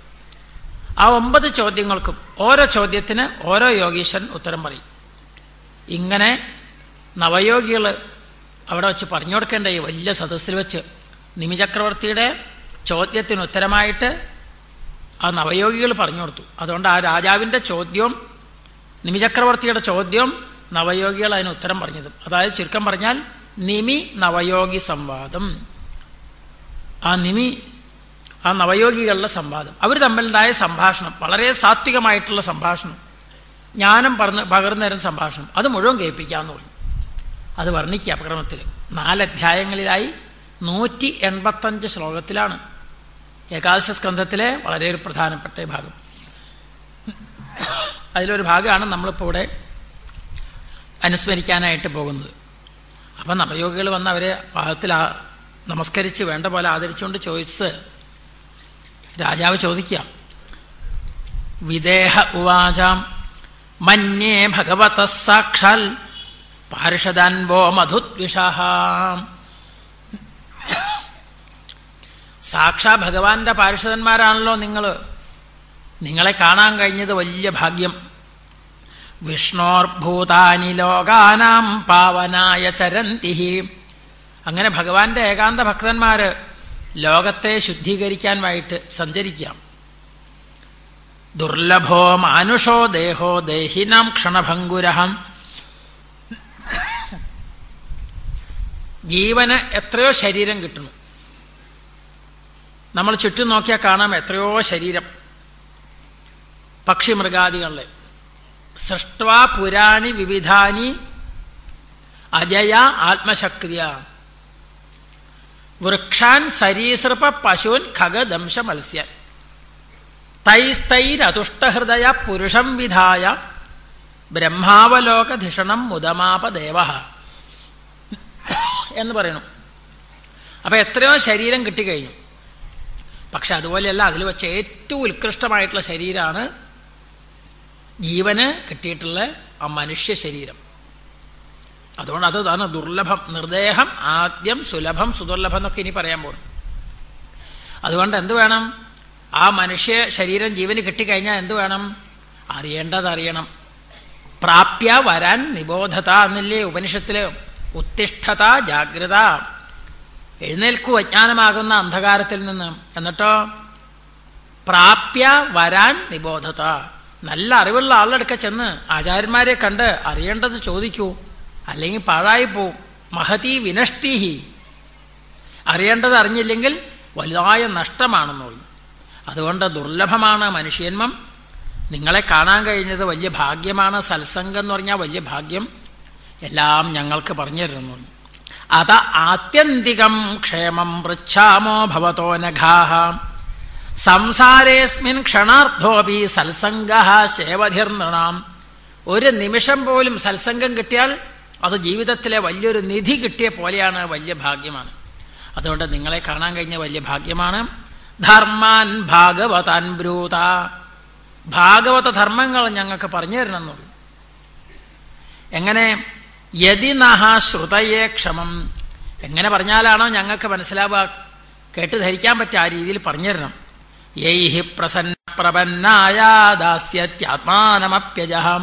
[SPEAKER 1] ആ ഒമ്പത് ചോദ്യങ്ങൾക്കും ഓരോ ചോദ്യത്തിന് ഓരോ യോഗീശ്വരൻ ഉത്തരം പറയും. ഇങ്ങനെ നവയോഗികൾ അവിടെ വെച്ച് പറഞ്ഞു കൊടുക്കേണ്ട ഈ വലിയ സദസ്സിൽ വെച്ച് നിമിചക്രവർത്തിയുടെ ചോദ്യത്തിന് ഉത്തരമായിട്ട് ആ നവയോഗികൾ പറഞ്ഞു കൊടുത്തു. അതുകൊണ്ട് ആ രാജാവിൻ്റെ ചോദ്യവും നിമിചക്രവർത്തിയുടെ ചോദ്യവും നവയോഗികൾ അതിന് ഉത്തരം പറഞ്ഞതും. അതായത് ചുരുക്കം പറഞ്ഞാൽ നിമി നവയോഗി സംവാദം. ആ നിമി ആ നവയോഗികളുടെ സംവാദം, അവർ തമ്മിലുണ്ടായ സംഭാഷണം, വളരെ സാത്വികമായിട്ടുള്ള സംഭാഷണം, ജ്ഞാനം പറന്ന് പകർന്നു തരുന്ന സംഭാഷണം, അത് മുഴുവൻ കേൾപ്പിക്കാമെന്ന് പറഞ്ഞു. അത് വർണ്ണിക്കുക അപക്രമത്തിൽ നാലധ്യായങ്ങളിലായി നൂറ്റി എൺപത്തഞ്ച് ശ്ലോകത്തിലാണ്. ഏകാദശ സ്കന്ധത്തിലെ വളരെ ഒരു പ്രധാനപ്പെട്ട ഭാഗം. അതിലൊരു ഭാഗമാണ് നമ്മളിപ്പോൾ ഇവിടെ അനുസ്മരിക്കാനായിട്ട് പോകുന്നത്. അപ്പം നവയോഗികൾ വന്ന് അവരെ പാദത്തിൽ നമസ്കരിച്ച് വേണ്ട പോലെ ആദരിച്ചുകൊണ്ട് ചോദിച്ചത് രാജാവ് ചോദിക്കുക, വിദേഹ ഉവാചാം മന്യേ ഭഗവത സാക്ഷാൽ പാർഷദാൻവോ മധുദ്വിഷാഹ. സാക്ഷാ ഭഗവാന്റെ പാർഷദന്മാരാണല്ലോ നിങ്ങൾ, നിങ്ങളെ കാണാൻ കഴിഞ്ഞത് വലിയ ഭാഗ്യം. വിഷ്ണോർഭൂതാനി ലോകാനാം പാവനായ ചരന്തി. അങ്ങനെ ഭഗവാന്റെ ഏകാന്ത ഭക്തന്മാര് ലോകത്തെ ശുദ്ധീകരിക്കാനായിട്ട് സഞ്ചരിക്കാം. ദുർലഭോ മാനുഷോ ദേഹോ ദേഹിനാം ക്ഷണഭംഗുരഹം. ജീവന് എത്രയോ ശരീരം കിട്ടുന്നു. നമ്മൾ ചുറ്റും നോക്കിയാൽ കാണാം എത്രയോ ശരീരം പക്ഷി മൃഗാദികളിലെ. സൃഷ്ട്വാ പുരാണി വിവിധാനി അജയ ആത്മശക്തിയ വൃക്ഷാൻ സരീസൃപ പശൂൻ ഖഗദംശ മത്സ്യ തൈസ്തൈരതുഷ്ടഹൃദയ പുരുഷം വിധായ ബ്രഹ്മാവലോകധിഷണം മുദമാപദേവ എന്ന് പറയുന്നു. അപ്പൊ എത്രയോ ശരീരം കിട്ടിക്കഴിഞ്ഞു. പക്ഷെ അതുപോലെയല്ല, അതിൽ വെച്ച് ഏറ്റവും ഉത്കൃഷ്ടമായിട്ടുള്ള ശരീരമാണ് ജീവന് കിട്ടിയിട്ടുള്ള ആ മനുഷ്യ ശരീരം. അതുകൊണ്ട് അത് അതാണ് ദുർലഭം. നിർദേഹം ആദ്യം സുലഭം സുദുർലഭം എന്നൊക്കെ ഇനി പറയാൻ പോകുന്നു. അതുകൊണ്ട് എന്ത് വേണം? ആ മനുഷ്യ ശരീരം ജീവന് കിട്ടിക്കഴിഞ്ഞാൽ എന്ത് വേണം? അറിയേണ്ടതറിയണം. പ്രാപ്യ വരാൻ നിബോധത എന്നില്ലേ ഉപനിഷത്തില്? ഉത്തിഷ്ഠത ജാഗ്രത. എഴുന്നേൽക്കൂ അജ്ഞാനമാകുന്ന അന്ധകാരത്തിൽ നിന്ന്. എന്നിട്ടോ പ്രാപ്യ വരാൻ നിബോധത, നല്ല അറിവുള്ള ആളെടുക്ക ചെന്ന് ആചാര്യന്മാരെ കണ്ട് അറിയേണ്ടത് ചോദിക്കൂ, അല്ലെങ്കിൽ പാഴായി പോവും. മഹതി വിനഷ്ടിഹി, അറിയേണ്ടത് അറിഞ്ഞില്ലെങ്കിൽ വലുതായ നഷ്ടമാണെന്ന് പറയും. അതുകൊണ്ട് ദുർലഭമാണ് മനുഷ്യന്മം. നിങ്ങളെ കാണാൻ കഴിഞ്ഞത് വലിയ ഭാഗ്യമാണ്. സത്സംഗം എന്ന് പറഞ്ഞാൽ വലിയ ഭാഗ്യം. എല്ലാം ഞങ്ങൾക്ക് പറഞ്ഞു തരുന്നു. അത ആത്യന്തികം ക്ഷേമം പൃച്ഛാമോ ഭവതോ നഘാഹ സംസാരേസ്മിൻ ക്ഷണാർദ്ധോപി സത്സംഗഃ ശേവധിർനൃണാം. ഒരു നിമിഷം പോലും സത്സംഗം കിട്ടിയാൽ അത് ജീവിതത്തിലെ വലിയൊരു നിധി കിട്ടിയ പോലെയാണ്, വലിയ ഭാഗ്യമാണ്. അതുകൊണ്ട് നിങ്ങളെ കാണാൻ കഴിഞ്ഞ വലിയ ഭാഗ്യമാണ്. ധർമാൻ ഭാഗവതാൻ ബ്രൂത, ഭാഗവത ധർമ്മങ്ങൾ ഞങ്ങൾക്ക് പറഞ്ഞു തരണം എന്ന് പറയും. എങ്ങനെ? യതി നഹ ശ്രുതയേ ക്ഷമം, എങ്ങനെ പറഞ്ഞാലാണോ ഞങ്ങൾക്ക് മനസ്സിലാവുക, കേട്ട് ധരിക്കാൻ പറ്റുക, ആ രീതിയിൽ പറഞ്ഞു തരണം. യൈഹി പ്രസന്ന പ്രപന്നായ ദാസ്യത്യാത്മാനമപ്യജഹം,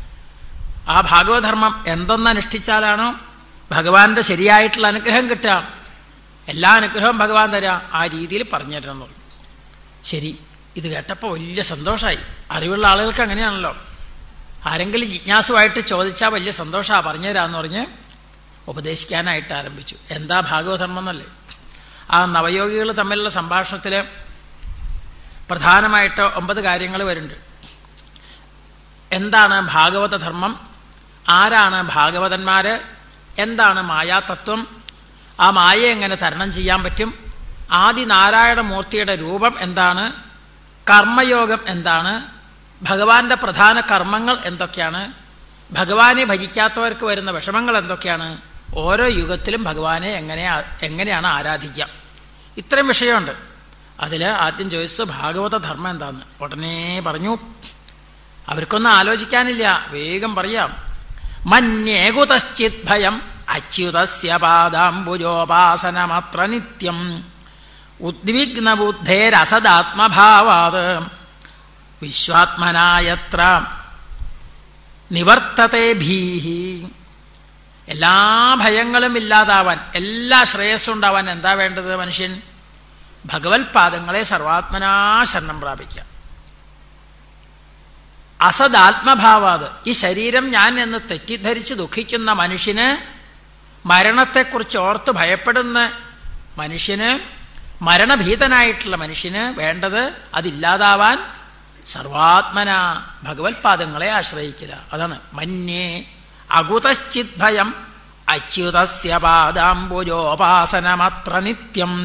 [SPEAKER 1] ആ ഭാഗവധർമ്മം എന്തൊന്നനുഷ്ഠിച്ചാലാണോ ഭഗവാന്റെ ശരിയായിട്ടുള്ള അനുഗ്രഹം കിട്ടുക, എല്ലാ അനുഗ്രഹവും ഭഗവാൻ തരാം, ആ രീതിയിൽ പറഞ്ഞു തരണം എന്ന് പറയും. ശരി, ഇത് കേട്ടപ്പോൾ വലിയ സന്തോഷമായി. അറിവുള്ള ആളുകൾക്ക് അങ്ങനെയാണല്ലോ, ആരെങ്കിലും ജിജ്ഞാസുവായിട്ട് ചോദിച്ചാൽ വലിയ സന്തോഷമാണ്, പറഞ്ഞു തരാമെന്ന് പറഞ്ഞ് ഉപദേശിക്കാനായിട്ട് ആരംഭിച്ചു. എന്താ ഭാഗവധർമ്മം എന്നല്ലേ? ആ നവയോഗികൾ തമ്മിലുള്ള സംഭാഷണത്തിൽ പ്രധാനമായിട്ട് ഒമ്പത് കാര്യങ്ങൾ വരുന്നുണ്ട്. എന്താണ് ഭാഗവത ധർമ്മം, ആരാണ് ഭാഗവതന്മാര്, എന്താണ് മായാതത്വം, ആ മായയെ എങ്ങനെ തരണം ചെയ്യാൻ പറ്റും, ആദി നാരായണ മൂർത്തിയുടെ രൂപം എന്താണ്, കർമ്മയോഗം എന്താണ്, ഭഗവാന്റെ പ്രധാന കർമ്മങ്ങൾ എന്തൊക്കെയാണ്, ഭഗവാനെ ഭജിക്കാത്തവർക്ക് വരുന്ന വിഷമങ്ങൾ എന്തൊക്കെയാണ്, ഓരോ യുഗത്തിലും ഭഗവാനെ എങ്ങനെ എങ്ങനെയാണ് ആരാധിക്കുക, ഇത്രയും വിഷയമുണ്ട്. അതിൽ ആദ്യം ചോദിച്ചത് ഭാഗവത ധർമ്മം എന്താന്ന്. ഉടനെ പറഞ്ഞു, അവർക്കൊന്നും ആലോചിക്കാനില്ല, വേഗം പറയാം. മന്യേകുതശ്ചിത് ഭയം അച്യുതസ്യ പാദാംബുജോപാസനമത്ര നിത്യം ഉദ്വിഗ്നബുദ്ധേരസദാത്മഭാവാത് വിശ്വാത്മനായത്ര നിവർത്തത്തെ ഭീഹി. എല്ലാ ഭയങ്ങളും ഇല്ലാതാവാൻ, എല്ലാ ശ്രേയസ്സും ഉണ്ടാവാൻ എന്താ വേണ്ടത്? മനുഷ്യൻ ഭഗവത് പാദങ്ങളെ സർവാത്മനാ ശരണം പ്രാപിക്കുക. അസദാത്മഭാവാത്, ഈ ശരീരം ഞാൻ എന്ന് തെറ്റിദ്ധരിച്ച് ദുഃഖിക്കുന്ന മനുഷ്യന്, മരണത്തെക്കുറിച്ച് ഓർത്ത് ഭയപ്പെടുന്ന മനുഷ്യന്, മരണഭീതനായിട്ടുള്ള മനുഷ്യന് വേണ്ടത് അതില്ലാതാവാൻ സർവാത്മന ഭഗവത് പാദങ്ങളെ ആശ്രയിക്കുക. അതാണ് മന്യേ അകുതശ്ചിത് ഭയം അച്യുതസ്യ പാദാംബുജോപാസനമത്ര നിത്യം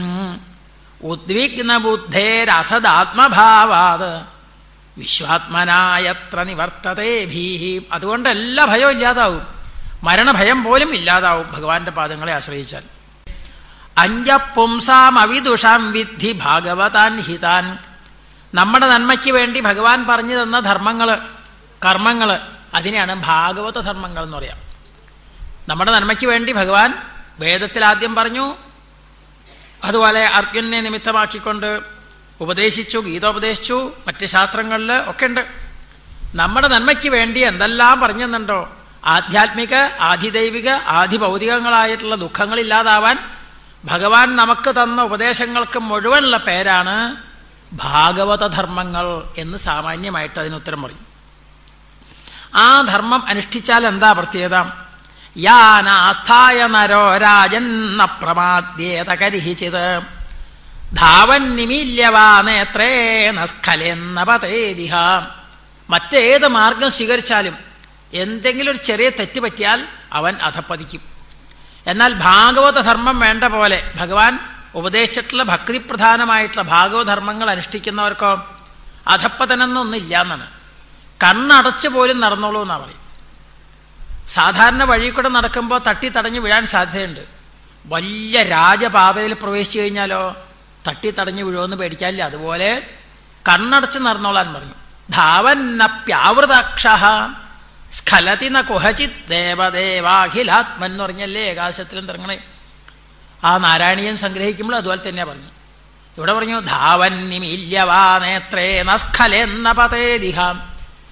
[SPEAKER 1] ഉദ്വിഗ്നബുദ്ധേരസദാത്മഭാവാത് വിശ്വാത്മനായത്ര നിവർത്തതേ ഭീഹി. അതുകൊണ്ട് എല്ലാ ഭയവും ഇല്ലാതാവും, മരണഭയം പോലും ഇല്ലാതാവും ഭഗവാന്റെ പാദങ്ങളെ ആശ്രയിച്ചാൽ. അഞ്ജപുംസാം അവിദുഷാം വിദ്ധി ഭാഗവതാൻ ഹിതാൻ. നമ്മുടെ നന്മയ്ക്ക് വേണ്ടി ഭഗവാൻ പറഞ്ഞു തന്ന ധർമ്മങ്ങള്, കർമ്മങ്ങള്, അതിനെയാണ് ഭാഗവത ധർമ്മങ്ങൾ എന്ന് പറയാം. നമ്മുടെ നന്മയ്ക്ക് വേണ്ടി ഭഗവാൻ വേദത്തിൽ ആദ്യം പറഞ്ഞു, അതുപോലെ അർജുനെ നിമിത്തമാക്കിക്കൊണ്ട് ഉപദേശിച്ചു, ഗീതോപദേശിച്ചു, മറ്റ് ശാസ്ത്രങ്ങളിൽ ഒക്കെ ഉണ്ട്. നമ്മുടെ നന്മയ്ക്ക് വേണ്ടി എന്തെല്ലാം പറഞ്ഞെന്നുണ്ടോ, ആധ്യാത്മിക, ആധിദൈവിക, ആധിഭൗതികങ്ങളായിട്ടുള്ള ദുഃഖങ്ങളില്ലാതാവാൻ ഭഗവാൻ നമുക്ക് തന്ന ഉപദേശങ്ങൾക്ക് മുഴുവനുള്ള പേരാണ് ഭാഗവത ധർമ്മങ്ങൾ എന്ന് സാമാന്യമായിട്ട് അതിന് ഉത്തരം പറയും. ആ ധർമ്മം അനുഷ്ഠിച്ചാൽ എന്താ പ്രത്യേകത? യാനാസ്ഥായ നരോ രാജന്ന പ്രമാദ്യേത കരിഹിചിത് ധാവൻ നിമീല്യവാനേത്രേന സ്ഖലേന്ന പതേദിഹ. മറ്റേത് മാർഗം സ്വീകരിച്ചാലും എന്തെങ്കിലും ഒരു ചെറിയ തെറ്റ് പറ്റിയാൽ അവൻ അധപ്പതിക്കും. എന്നാൽ ഭാഗവത ധർമ്മം വേണ്ട പോലെ ഭഗവാൻ ഉപദേശിച്ചിട്ടുള്ള ഭക്തിപ്രധാനമായിട്ടുള്ള ഭാഗവധർമ്മങ്ങൾ അനുഷ്ഠിക്കുന്നവർക്കോ അധപ്പതനൊന്നൊന്നില്ല എന്നാണ്. കണ്ണടച്ചു പോലും നടന്നോളൂ എന്നാ പറയും. സാധാരണ വഴി കൂടെ നടക്കുമ്പോൾ തട്ടി തടഞ്ഞു വീഴാൻ സാധ്യതയുണ്ട്. വലിയ രാജപാതയിൽ പ്രവേശിച്ചു കഴിഞ്ഞാലോ തട്ടി തടഞ്ഞു വീഴുമെന്ന് പേടിക്കാനില്ല. അതുപോലെ കണ്ണടച്ച് നടന്നോളാൻ പറഞ്ഞു. ധാവന്നപ്യാവൃതക്ഷ സ്ഖലതി ന കുഹചിത് ദേവദേവാഖിലാത്മൻ എന്ന് പറഞ്ഞല്ലേ ആകാശത്തിലും തിറങ്ങണേ. ആ നാരായണീയൻ സംഗ്രഹിക്കുമ്പോൾ അതുപോലെ തന്നെയാ പറഞ്ഞു. ഇവിടെ പറഞ്ഞു ധാവന്നിമില്യവാ നേത്രേന സ്ഖലേന്ന പതേദിഹ.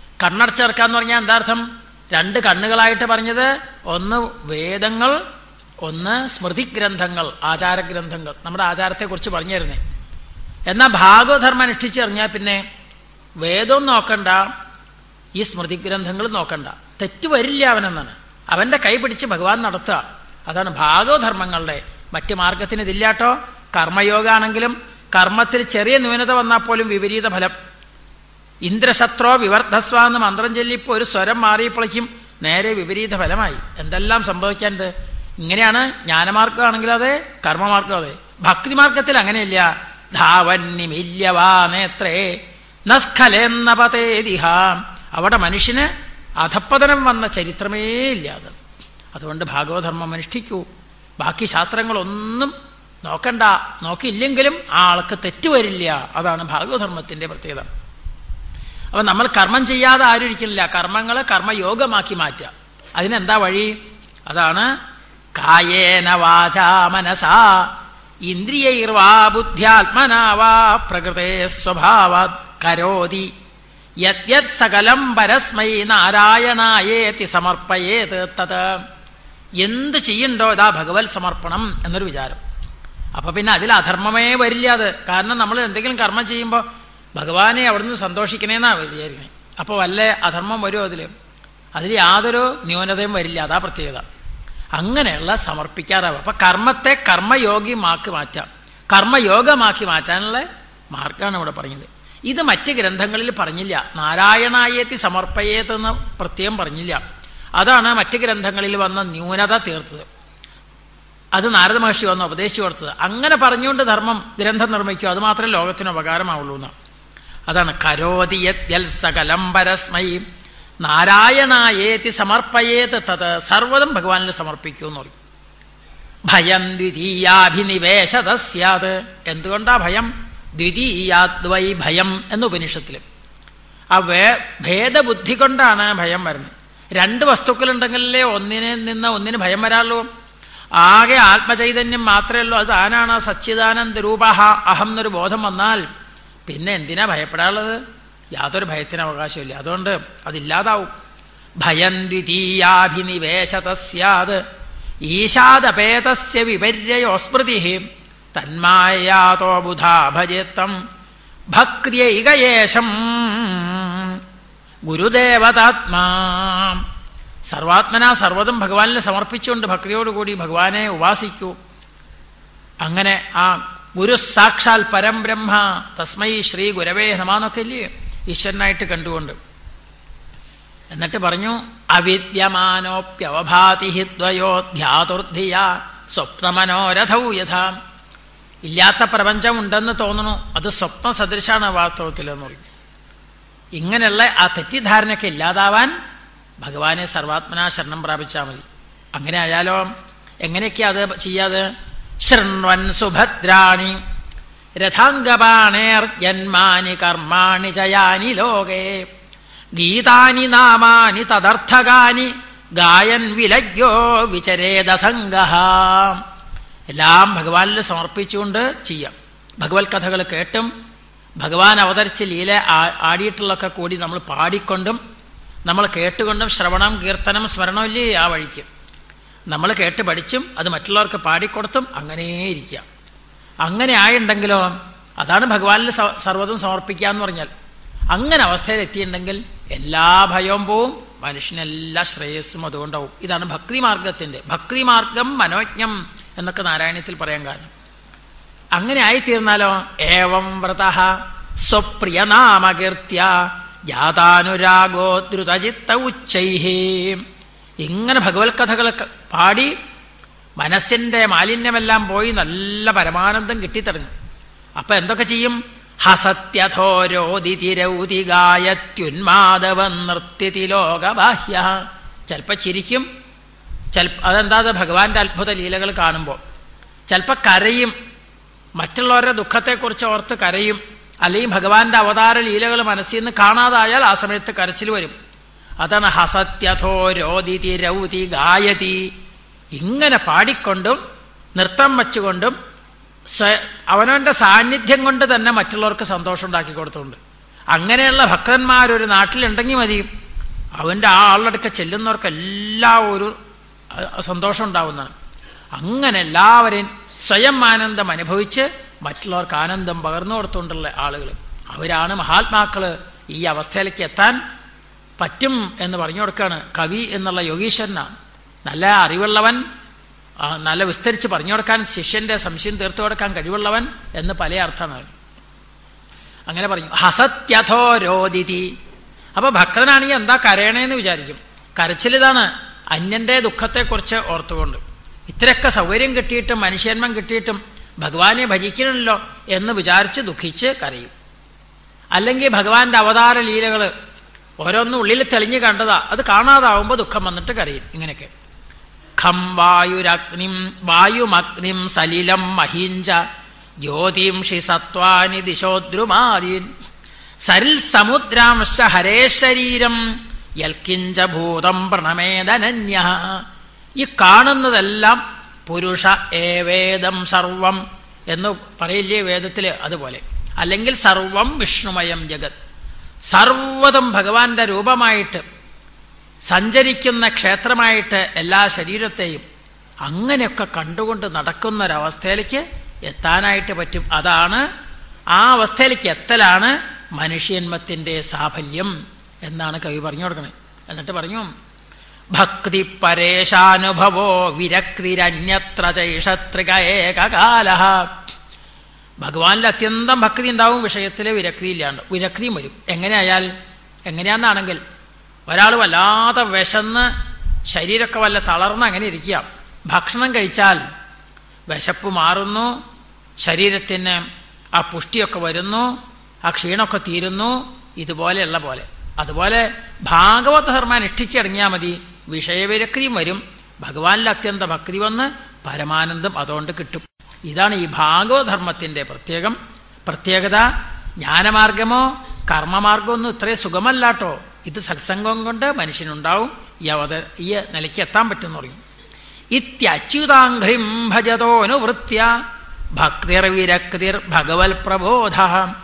[SPEAKER 1] കണ്ണടച്ചിറക്കാന്ന് പറഞ്ഞാൽ എന്താ അർത്ഥം? രണ്ട് കണ്ണുകളായിട്ട് പറഞ്ഞത്, ഒന്ന് വേദങ്ങൾ, ഒന്ന് സ്മൃതിഗ്രന്ഥങ്ങൾ, ആചാരഗ്രന്ഥങ്ങൾ, നമ്മുടെ ആചാരത്തെക്കുറിച്ച് പറഞ്ഞു തരുന്നേ. എന്നാൽ ഭാഗവതധർമ്മം അനുഷ്ഠിച്ചറിഞ്ഞാൽ പിന്നെ വേദവും നോക്കണ്ട, ഈ സ്മൃതിഗ്രന്ഥങ്ങൾ നോക്കണ്ട, തെറ്റ് വരില്ല അവനെന്നാണ്. അവന്റെ കൈ പിടിച്ച് ഭഗവാൻ നടത്തുക. അതാണ് ഭാഗവധർമ്മങ്ങളുടെ മറ്റ് മാർഗത്തിന് ഇതില്ലാട്ടോ. കർമ്മയോഗാണെങ്കിലും കർമ്മത്തിൽ ചെറിയ ന്യൂനത വന്നാൽ പോലും വിപരീത ഫലം. ഇന്ദ്രശത്രോ വിവർദ്ധസ്വ എന്ന് മന്ത്രം ചൊല്ലിപ്പോൾ ഒരു സ്വരം മാറിയപ്പോഴേക്കും നേരെ വിപരീത ഫലമായി. എന്തെല്ലാം സംഭവിക്കാനുണ്ട്. ഇങ്ങനെയാണ് ജ്ഞാനമാർഗമാണെങ്കിലും അതെ, കർമ്മമാർഗം അതെ. ഭക്തിമാർഗത്തിൽ അങ്ങനെയില്ല. ധാവന്യമില്യവാ നേത്രേ നസ്ഖലെന്ന പതേതിഹാം. അവിടെ മനുഷ്യന് അധപ്പതനം വന്ന ചരിത്രമേ ഇല്ലാതെ. അതുകൊണ്ട് ഭാഗവതധർമ്മം അനുഷ്ഠിക്കൂ. ബാക്കി ശാസ്ത്രങ്ങളൊന്നും നോക്കണ്ട. നോക്കിയില്ലെങ്കിലും ആ ആൾക്ക് തെറ്റുവരില്ല. അതാണ് ഭാഗവതധർമ്മത്തിന്റെ പ്രത്യേകത. അപ്പൊ നമ്മൾ കർമ്മം ചെയ്യാതെ ആരും ഇരിക്കുന്നില്ല. കർമ്മങ്ങളെ കർമ്മയോഗമാക്കി മാറ്റുക. അതിനെന്താ വഴി? അതാണ് കായേന വാചാ മനസാ ഇന്ദ്രിയൈർവാ ബുദ്ധ്യാത്മനാ വാ പ്രകൃതേ സ്വഭാവാത് കരോതി യദ്യത് സകലം പരസ്മൈ നാരായണായേതി സമർപ്പയേത് തത്. എന്ത് ചെയ്യണ്ടോ ഇതാ ഭഗവത് സമർപ്പണം എന്നൊരു വിചാരം. അപ്പൊ പിന്നെ അതിൽ അധർമ്മമേ വരില്ല. അത് കാരണം നമ്മൾ എന്തെങ്കിലും കർമ്മം ചെയ്യുമ്പോൾ ഭഗവാനെ അവിടുന്ന് സന്തോഷിക്കണേന്നാ വിചാരിക്കണേ. അപ്പൊ വല്ല അധർമ്മം വരുമോ അതില്? അതിൽ യാതൊരു ന്യൂനതയും വരില്ല. അതാ പ്രത്യേകത. അങ്ങനെയുള്ള സമർപ്പിക്കാറാവും. അപ്പൊ കർമ്മത്തെ കർമ്മയോഗിമാക്കി മാറ്റാം. കർമ്മയോഗമാക്കി മാറ്റാനുള്ള മാർഗമാണ് ഇവിടെ പറഞ്ഞത്. ഇത് മറ്റ് ഗ്രന്ഥങ്ങളിൽ പറഞ്ഞില്ല. നാരായണായേത്തി സമർപ്പയേതെന്ന് പ്രത്യേകം പറഞ്ഞില്ല. അതാണ് മറ്റ് ഗ്രന്ഥങ്ങളിൽ വന്ന ന്യൂനത തീർത്തത്. അത് നാരദ മഹർഷി വന്ന് ഉപദേശിച്ചു കൊടുത്തത്. അങ്ങനെ പറഞ്ഞുകൊണ്ട് ധർമ്മം ഗ്രന്ഥം നിർമ്മിക്കും. അത് മാത്രമേ ലോകത്തിന് ഉപകാരമാവുള്ളൂ എന്ന്. അതാണ് കരോതി യദ്യൽ സകലം പരസ്മൈ നാരായണായേതി സമർപ്പയേത് തത്. സർവ്വതും ഭഗവാനിൽ സമർപ്പിക്കൂ എന്ന് പറയും. ഭയം ദ്വിതീയാഭിനിവേശത സ്യാത്. എന്തുകൊണ്ടാ ഭയം? ദ്വിതീയാദ്വൈ ഭയം എന്ന് ഉപനിഷത്തില്. ആ വേ ഭേദബുദ്ധി കൊണ്ടാണ് ഭയം വരുന്നത്. രണ്ട് വസ്തുക്കളുണ്ടെങ്കിലേ ഒന്നിനെ നിന്ന് ഒന്നിന് ഭയം വരാറുള്ളൂ. ആകെ ആത്മചൈതന്യം മാത്രമേ ഉള്ളൂ. അത് താനാണ് സച്ചിദാനന്ദ രൂപഹ അഹം എന്നൊരു ബോധം വന്നാൽ പിന്നെ എന്തിനാ ഭയപ്പെടാനുള്ളത്? യാതൊരു ഭയത്തിന് അവകാശമില്ല. അതുകൊണ്ട് അതില്ലാതാവും. ഭയം ദ്വിതീയാഭിനിവേശത സ്യാത് ഈശാദപേതസ്യ വിപര്യോ സ്മൃതി തന്മായാതോ ബുധാ ഭജേത്തം ഭക്തിയൈകയേശം ഗുരുദേവതാത്മാ. സർവാത്മനാ സർവ്വതും ഭഗവാനിൽ സമർപ്പിച്ചുകൊണ്ട് ഭക്തിയോടുകൂടി ഭഗവാനെ ഉപാസിക്കൂ. അങ്ങനെ ആ ഗുരു സാക്ഷാൽ പരം ബ്രഹ്മ തസ്മൈ ശ്രീ ഗുരവേ നമാന്നൊക്കെ ഇല്ലേ ഈശ്വരനായിട്ട് കണ്ടുകൊണ്ട്. എന്നിട്ട് പറഞ്ഞു അവിദ്യമാനോപ്യവഭാതി ഹി ദ്വയോ ധ്യാതുർധിയ സ്വപ്നമനോരഥൗ യഥാ. ഇല്ലാത്ത പ്രപഞ്ചം ഉണ്ടെന്ന് തോന്നുന്നു, അത് സ്വപ്ന സദൃശാണ് വാസ്തവത്തിൽ എന്ന് പറയും. ഇങ്ങനെയുള്ള ആ തെറ്റിദ്ധാരണയൊക്കെ ഇല്ലാതാവാൻ ഭഗവാനെ സർവാത്മനാ ശരണം പ്രാപിച്ചാൽ മതി. അങ്ങനെ ആയാലോ എങ്ങനെയൊക്കെയാ അത് ചെയ്യാതെ? ശൃണ്വൻ സുഭദ്രാണി രഥാംഗപാണേർ ജന്മാനി കർമാണി ചയാനി ലോകേ ഗീതാനി നാമാനി തദർത്ഥകാനി ഗായൻ വിലജ്ഞോ വിചരേദസംഗഃ. എല്ലാം ഭഗവാനിൽ സമർപ്പിച്ചുകൊണ്ട് ചെയ്യാം. ഭഗവത് കഥകൾ കേട്ടും ഭഗവാൻ അവതരിച്ച് ലീല ആടിയിട്ടുള്ളൊക്കെ കൂടി നമ്മൾ പാടിക്കൊണ്ടും നമ്മൾ കേട്ടുകൊണ്ടും ശ്രവണം കീർത്തനം സ്മരണമില്ലേ ആ വഴിക്ക് നമ്മൾ കേട്ട് പഠിച്ചും അത് മറ്റുള്ളവർക്ക് പാടിക്കൊടുത്തും അങ്ങനെ ഇരിക്കുക. അങ്ങനെ ആയിട്ടുണ്ടെങ്കിലോ അതാണ് ഭഗവാനിൽ സർവ്വതും സമർപ്പിക്കുക എന്ന് പറഞ്ഞാൽ. അങ്ങനെ അവസ്ഥയിൽ എത്തിയിട്ടുണ്ടെങ്കിൽ എല്ലാ ഭയവും പോവും, മനുഷ്യനെല്ലാ ശ്രേയസ്സും അതുകൊണ്ടാവും. ഇതാണ് ഭക്തിമാർഗത്തിന്റെ ഭക്തിമാർഗം മനോജ്ഞം എന്നൊക്കെ നാരായണീയത്തിൽ പറയാൻ കാരണം. അങ്ങനെ ആയിത്തീർന്നാലോ ഏവം വ്രതഃ സ്വപ്രിയനാമകീർത്യ ജാതാനുരാഗോ ദ്രുതചിത്ത ഉച്ചൈഹി. ഇങ്ങനെ ഭഗവത് കഥകൾ പാടി മനസ്സിന്റെ മാലിന്യമെല്ലാം പോയി നല്ല പരമാനന്ദം കിട്ടിത്തുടങ്ങും. അപ്പൊ എന്തൊക്കെ ചെയ്യും? ഹസത്യഥോരോദിതിരൗതികായത്യുന്മാദവൻ നൃത്യതി ലോകബാഹ്യ. ചിലപ്പോ ചിരിക്കും, ചിലപ്പോ അതെന്താ ഭഗവാന്റെ അത്ഭുത ലീലകൾ കാണുമ്പോൾ. ചിലപ്പോ കരയും, മറ്റുള്ളവരുടെ ദുഃഖത്തെക്കുറിച്ച് ഓർത്ത് കരയും. അല്ലെങ്കിൽ ഭഗവാന്റെ അവതാര ലീലകൾ മനസ്സിൽ നിന്ന് കാണാതായാൽ ആ സമയത്ത് കരച്ചിൽ വരും. അതാണ് ഹസത്യഥോരോദിതി രൗതി ഗായതി. ഇങ്ങനെ പാടിക്കൊണ്ടും നൃത്തം വച്ചുകൊണ്ടും അവനവന്റെ സാന്നിധ്യം കൊണ്ട് തന്നെ മറ്റുള്ളവർക്ക് സന്തോഷം ഉണ്ടാക്കി കൊടുത്തുകൊണ്ട് അങ്ങനെയുള്ള ഭക്തന്മാരൊരു നാട്ടിലുണ്ടെങ്കിൽ മതി, അവന്റെ ആ ആളുടെ അടുക്ക ചെല്ലുന്നവർക്കെല്ലാം ഒരു സന്തോഷം ഉണ്ടാവുന്നതാണ്. അങ്ങനെ എല്ലാവരെയും സ്വയം ആനന്ദം അനുഭവിച്ച് മറ്റുള്ളവർക്ക് ആനന്ദം പകർന്നു കൊടുത്തുകൊണ്ടുള്ള ആളുകൾ, അവരാണ് മഹാത്മാക്കള്. ഈ അവസ്ഥയിലേക്ക് എത്താൻ പറ്റും എന്ന് പറഞ്ഞു കൊടുക്കുകയാണ്. കവി എന്നുള്ള യോഗീശ്വരനാണ്, നല്ല അറിവുള്ളവൻ, നല്ല വിസ്തരിച്ച് പറഞ്ഞു കൊടുക്കാൻ, ശിഷ്യന്റെ സംശയം തീർത്തു കൊടുക്കാൻ കഴിവുള്ളവൻ എന്ന് പല അർത്ഥമാണ്. അങ്ങനെ പറഞ്ഞു. ഹസത്യഥോ രോദിതി. അപ്പൊ ഭക്തനാണെങ്കിൽ എന്താ കരയണേന്ന് വിചാരിക്കും. കരച്ചിലിതാണ് അന്യന്റെ ദുഃഖത്തെക്കുറിച്ച് ഓർത്തുകൊണ്ട്. ഇത്രയൊക്കെ സൗകര്യം കിട്ടിയിട്ടും മനുഷ്യന്മം കിട്ടിയിട്ടും ഭഗവാനെ ഭജിക്കണമല്ലോ എന്ന് വിചാരിച്ച് ദുഃഖിച്ച് കരയും. അല്ലെങ്കിൽ ഭഗവാന്റെ അവതാര ലീലകള് ഓരോന്നും ഉള്ളിൽ തെളിഞ്ഞു കണ്ടതാ, അത് കാണാതാവുമ്പോൾ ദുഃഖം വന്നിട്ട് കരയും. ഇങ്ങനെയൊക്കെ ഖം വായുരഗ്നിം വായുമഗ്നിം സലിലം മഹീഞ്ച ജ്യോതിംഷി സത്വാനി ദിശോദ്രുമാദീൻ സരിൽ സമുദ്രാംശ ഹരേ ശരീരം യൽക്കിഞ്ച ഭൂതം പ്രണമേദനന്യ. ഈ കാണുന്നതെല്ലാം പുരുഷ ഏവേദം സർവം എന്ന് പറയില്ലേ വേദത്തില്, അതുപോലെ. അല്ലെങ്കിൽ സർവം വിഷ്ണുമയം ജഗത്, സർവ്വതും ഭഗവാന്റെ രൂപമായിട്ട് സഞ്ചരിക്കുന്ന ക്ഷേത്രമായിട്ട് എല്ലാ ശരീരത്തെയും അങ്ങനെയൊക്കെ കണ്ടുകൊണ്ട് നടക്കുന്നൊരവസ്ഥയിലേക്ക് എത്താനായിട്ട് പറ്റും. അതാണ്, ആ അവസ്ഥയിലേക്ക് എത്തലാണ് മനുഷ്യന്മത്തിന്റെ സാഫല്യം എന്നാണ് കവി പറഞ്ഞു കൊടുക്കുന്നത്. എന്നിട്ട് പറഞ്ഞു, ഭക്തി പരേശാനുഭവോ വിരക്തിരന്യത്ര ചൈഷത്രിക ഏകകാല. ഭഗവാനിൽ അത്യന്തം ഭക്തി ഉണ്ടാവും, വിഷയത്തിലെ വിരക്തി ഇല്ലാണ്ട് വിരക്തിയും വരും. എങ്ങനെയായാൽ എങ്ങനെയാണെന്നാണെങ്കിൽ, ഒരാൾ വല്ലാതെ വിശന്ന് ശരീരമൊക്കെ വല്ല തളർന്ന് അങ്ങനെ ഇരിക്കുക, ഭക്ഷണം കഴിച്ചാൽ വിശപ്പ് മാറുന്നു, ശരീരത്തിന് ആ പുഷ്ടിയൊക്കെ വരുന്നു, ആ ക്ഷീണമൊക്കെ തീരുന്നു, ഇതുപോലെയുള്ള പോലെ. അതുപോലെ ഭാഗവത ധർമ്മം അനുഷ്ഠിച്ചിറങ്ങിയാൽ മതി, വിഷയവിരക്തിയും വരും, ഭഗവാനിൽ അത്യന്ത ഭക്തി വന്ന് പരമാനന്ദം അതുകൊണ്ട് കിട്ടും. ഇതാണ് ഈ ഭാഗവധർമ്മത്തിന്റെ പ്രത്യേകം പ്രത്യേകത. ജ്ഞാനമാർഗമോ കർമ്മമാർഗമോ ഒന്നും ഇത്രയും സുഖമല്ലാട്ടോ. ഇത് സത്സംഗം കൊണ്ട് മനുഷ്യനുണ്ടാവും, ഈ അവത ഈ നിലയ്ക്ക് എത്താൻ പറ്റും എന്ന് പറയും. ഇത്യച്യുതാഘ്രിം ഭജതോനുവൃത്യ ഭക്തിർവിരക്തിർ ഭഗവൽ പ്രബോധ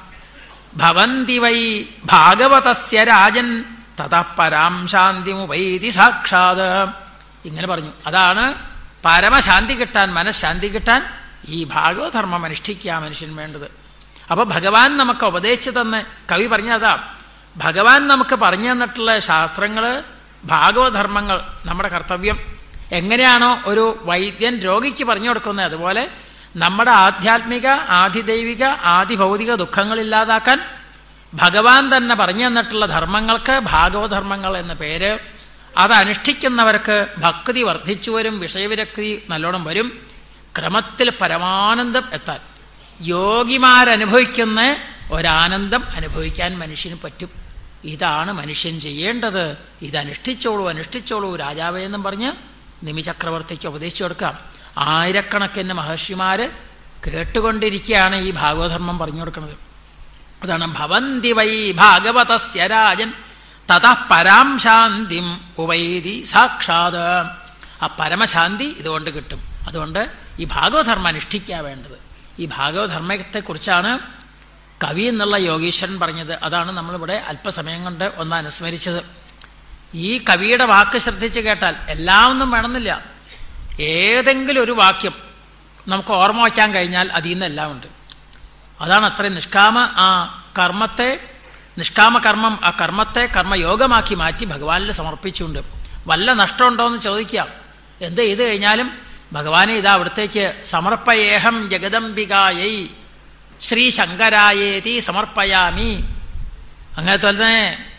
[SPEAKER 1] ഭവന്തി വൈ ഭാഗവതസ്യ രാജൻ തതഃ പരാം ശാന്തിമുപൈതി സാക്ഷാത്. ഇങ്ങനെ പറഞ്ഞു. അതാണ് പരമശാന്തി കിട്ടാൻ, മനഃശാന്തി കിട്ടാൻ ഈ ഭാഗവധർമ്മം അനുഷ്ഠിക്കുക മനുഷ്യൻ വേണ്ടത്. അപ്പൊ ഭഗവാൻ നമുക്ക് ഉപദേശിച്ചു തന്ന്, കവി പറഞ്ഞതാ, ഭഗവാൻ നമുക്ക് പറഞ്ഞു തന്നിട്ടുള്ള ശാസ്ത്രങ്ങള്, ഭാഗവധർമ്മങ്ങൾ നമ്മുടെ കർത്തവ്യം. എങ്ങനെയാണോ ഒരു വൈദ്യൻ രോഗിക്ക് പറഞ്ഞു കൊടുക്കുന്നത്, അതുപോലെ നമ്മുടെ ആധ്യാത്മിക ആദിദൈവിക ആദിഭൗതിക ദുഃഖങ്ങളില്ലാതാക്കാൻ ഭഗവാൻ തന്നെ പറഞ്ഞു തന്നിട്ടുള്ള ധർമ്മങ്ങൾക്ക് ഭാഗവധർമ്മങ്ങൾ എന്ന പേര്. അത് അനുഷ്ഠിക്കുന്നവർക്ക് ഭക്തി വർദ്ധിച്ചു വരും, വിഷയവിരക്തി നല്ലോണം വരും, ക്രമത്തിൽ പരമാനന്ദം എത്താൻ, യോഗിമാരനുഭവിക്കുന്ന ഒരാനന്ദം അനുഭവിക്കാൻ മനുഷ്യന് പറ്റും. ഇതാണ് മനുഷ്യൻ ചെയ്യേണ്ടത്. ഇത് അനുഷ്ഠിച്ചോളൂ അനുഷ്ഠിച്ചോളൂ രാജാവേ എന്നും പറഞ്ഞ് നിമിചക്രവർത്തിക്ക് ഉപദേശിച്ചു കൊടുക്കാം. ആയിരക്കണക്കിന് മഹർഷിമാര് കേട്ടുകൊണ്ടിരിക്കുകയാണ് ഈ ഭാഗവധർമ്മം പറഞ്ഞു കൊടുക്കുന്നത്. അതാണ് ഭവന്തി വൈ ഭാഗവതസ്യ രാജൻ തതഃ പരാം ശാന്തിം ഉപൈതി സാക്ഷാത്. ആ പരമശാന്തി ഇതുകൊണ്ട് കിട്ടും. അതുകൊണ്ട് ഈ ഭാഗവധർമ്മം അനുഷ്ഠിക്കുക വേണ്ടത്. ഈ ഭാഗവധർമ്മത്തെക്കുറിച്ചാണ് കവി എന്നുള്ള യോഗീശ്വരൻ പറഞ്ഞത്. അതാണ് നമ്മളിവിടെ അല്പസമയം കൊണ്ട് ഒന്ന് അനുസ്മരിച്ചത്. ഈ കവിയുടെ വാക്ക് ശ്രദ്ധിച്ച് കേട്ടാൽ എല്ലാം ഒന്നും വേണമെന്നില്ല, ഏതെങ്കിലും ഒരു വാക്യം നമുക്ക് ഓർമ്മ വയ്ക്കാൻ കഴിഞ്ഞാൽ അതിൽ നിന്ന് എല്ലാം ഉണ്ട്. അതാണ് അത്രയും നിഷ്കാമ ആ കർമ്മത്തെ, നിഷ്കാമ കർമ്മം ആ കർമ്മത്തെ കർമ്മയോഗമാക്കി മാറ്റി ഭഗവാനിൽ സമർപ്പിച്ചുകൊണ്ട് വല്ല നഷ്ടമുണ്ടോ എന്ന് ചോദിക്കാം. എന്ത് ചെയ്ത് കഴിഞ്ഞാലും ഭഗവാനെ ഇതാ അവിടത്തേക്ക് സമർപ്പയേഹം ജഗദംബികായൈ ശ്രീ ശങ്കരായേതി സമർപ്പയാമി, അങ്ങനത്തെ തന്നെ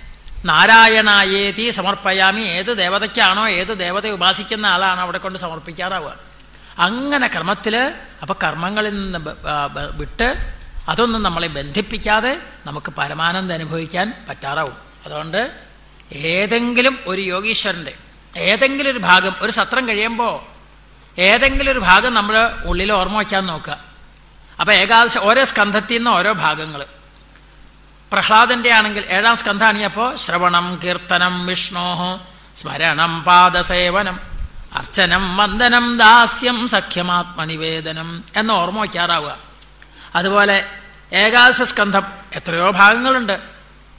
[SPEAKER 1] നാരായണായേതി സമർപ്പയാമി. ഏത് ദേവതയ്ക്കാണോ ഏത് ദേവതയെ ഉപാസിക്കുന്ന ആളാണോ അവിടെ കൊണ്ട് സമർപ്പിക്കാറാവുക. അങ്ങനെ ക്രമത്തില് അപ്പൊ കർമ്മങ്ങളിൽ നിന്ന് വിട്ട് അതൊന്നും നമ്മളെ ബന്ധിപ്പിക്കാതെ നമുക്ക് പരമാനന്ദം അനുഭവിക്കാൻ പറ്റാറാവും. അതുകൊണ്ട് ഏതെങ്കിലും ഒരു യോഗീശ്വരന്റെ ഏതെങ്കിലും ഒരു ഭാഗം, ഒരു സത്രം കഴിയുമ്പോൾ ഏതെങ്കിലും ഒരു ഭാഗം നമ്മൾ ഉള്ളിൽ ഓർമ്മ വയ്ക്കാൻ നോക്കുക. അപ്പൊ ഏകാദശ ഓരോ സ്കന്ധത്തിൽ നിന്ന് ഓരോ ഭാഗങ്ങൾ. പ്രഹ്ലാദന്റെ ആണെങ്കിൽ ഏഴാം സ്കന്ധാണിയപ്പോ ശ്രവണം കീർത്തനം വിഷ്ണോഹോ സ്മരണം പാദസേവനം അർച്ചനം വന്ദനം ദാസ്യം സഖ്യമാത്മനിവേദനം എന്ന് ഓർമ്മ വയ്ക്കാറാവുക. അതുപോലെ ഏകാദശ സ്കന്ധം എത്രയോ ഭാഗങ്ങളുണ്ട്.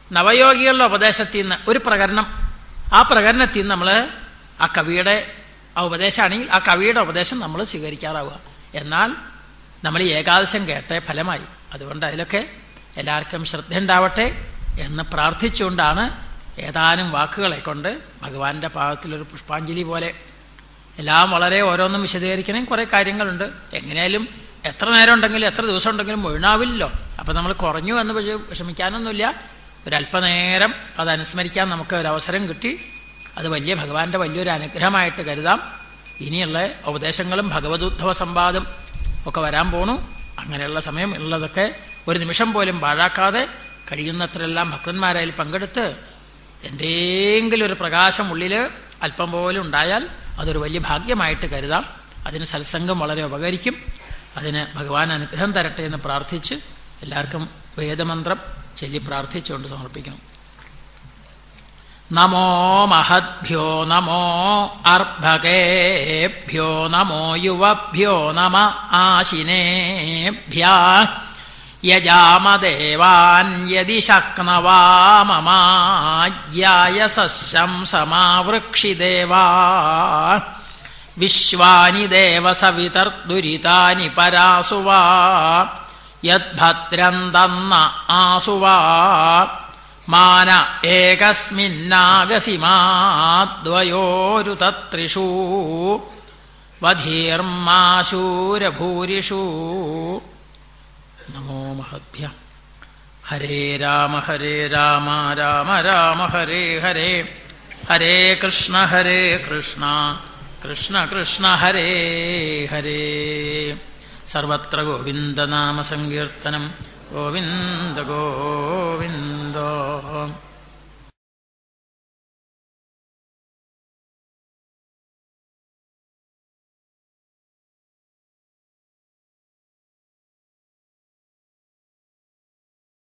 [SPEAKER 1] നവയോഗികളുടെ ഉപദേശത്തിൽ നിന്ന് ഒരു പ്രകരണം, ആ പ്രകരണത്തിൽ നിന്ന് നമ്മൾ ആ കവിയുടെ ആ ഉപദേശമാണെങ്കിൽ ആ കവിയുടെ ഉപദേശം നമ്മൾ സ്വീകരിക്കാറാവുക. എന്നാൽ നമ്മൾ ഈ ഏകാദശം കേട്ടേ ഫലമായി. അതുകൊണ്ട് അതിലൊക്കെ എല്ലാവർക്കും ശ്രദ്ധ ഉണ്ടാവട്ടെ എന്ന് പ്രാർത്ഥിച്ചുകൊണ്ടാണ് ഏതാനും വാക്കുകളെ കൊണ്ട് ഭഗവാന്റെ പാദത്തിലൊരു പുഷ്പാഞ്ജലി പോലെ. എല്ലാം വളരെ ഓരോന്നും വിശദീകരിക്കണമെങ്കിൽ കുറേ കാര്യങ്ങളുണ്ട്. എങ്ങനെയാലും എത്ര നേരം ഉണ്ടെങ്കിലും എത്ര ദിവസം ഉണ്ടെങ്കിലും മുഴുവനാവില്ലല്ലോ. അപ്പം നമ്മൾ കുറഞ്ഞു എന്ന് വിഷമിക്കാനൊന്നുമില്ല. ഒരല്പനേരം അത് അനുസ്മരിക്കാൻ നമുക്ക് ഒരവസരം കിട്ടി. അത് വലിയ ഭഗവാന്റെ വലിയൊരു അനുഗ്രഹമായിട്ട് കരുതാം. ഇനിയുള്ള ഉപദേശങ്ങളും ഭഗവതുദ്ധവ സംവാദം ഒക്കെ വരാൻ പോണു. അങ്ങനെയുള്ള സമയം ഉള്ളതൊക്കെ ഒരു നിമിഷം പോലും പാഴാക്കാതെ കഴിയുന്നത്രയെല്ലാം ഭക്തന്മാരായി പങ്കെടുത്ത് എന്തെങ്കിലും ഒരു പ്രകാശം ഉള്ളിൽ അല്പം പോലും ഉണ്ടായാൽ അതൊരു വലിയ ഭാഗ്യമായിട്ട് കരുതാം. അതിന് സത്സംഗം വളരെ ഉപകരിക്കും. അതിന് ഭഗവാൻ അനുഗ്രഹം തരട്ടെ എന്ന് പ്രാർത്ഥിച്ച് എല്ലാവർക്കും വേദമന്ത്രം ചൊല്ലി പ്രാർത്ഥിച്ചുകൊണ്ട് സമർപ്പിക്കണം. നമോ മഹദ്ഭ്യോ നമോ അർഭകേഭ്യോ നമോ യുവഭ്യോ നമ ആശിനേഭ്യ യജാമദേവാൻ യദി ശക്നവാമമാജ്യായ സസ്യം സമാവൃക്ഷിദേവാ വിശ്വാനി ദേവസവിതർദുരിതാനി പരാസുവാ യദ്ഭദ്രം തന്ന ആസുവാ മാന ഏകസ്മിന്നാഗസിമാദ്വയോരു തത്രിഷു വധീർമാശൂരഭൂരിഷു. നമോ മഹദ്ഭ്യ. ഹരേ രാമ ഹരേ രാമ രാമ രാമ ഹരേ ഹരേ ഹരേ കൃഷ്ണ ഹരേ കൃഷ്ണ കൃഷ്ണ കൃഷ്ണ ഹരേ ഹരേ. സർവത്ര ഗോവിന്ദനാമ സങ്കീർത്തനം. ഗോവിന്ദ ഗോവിന്ദ.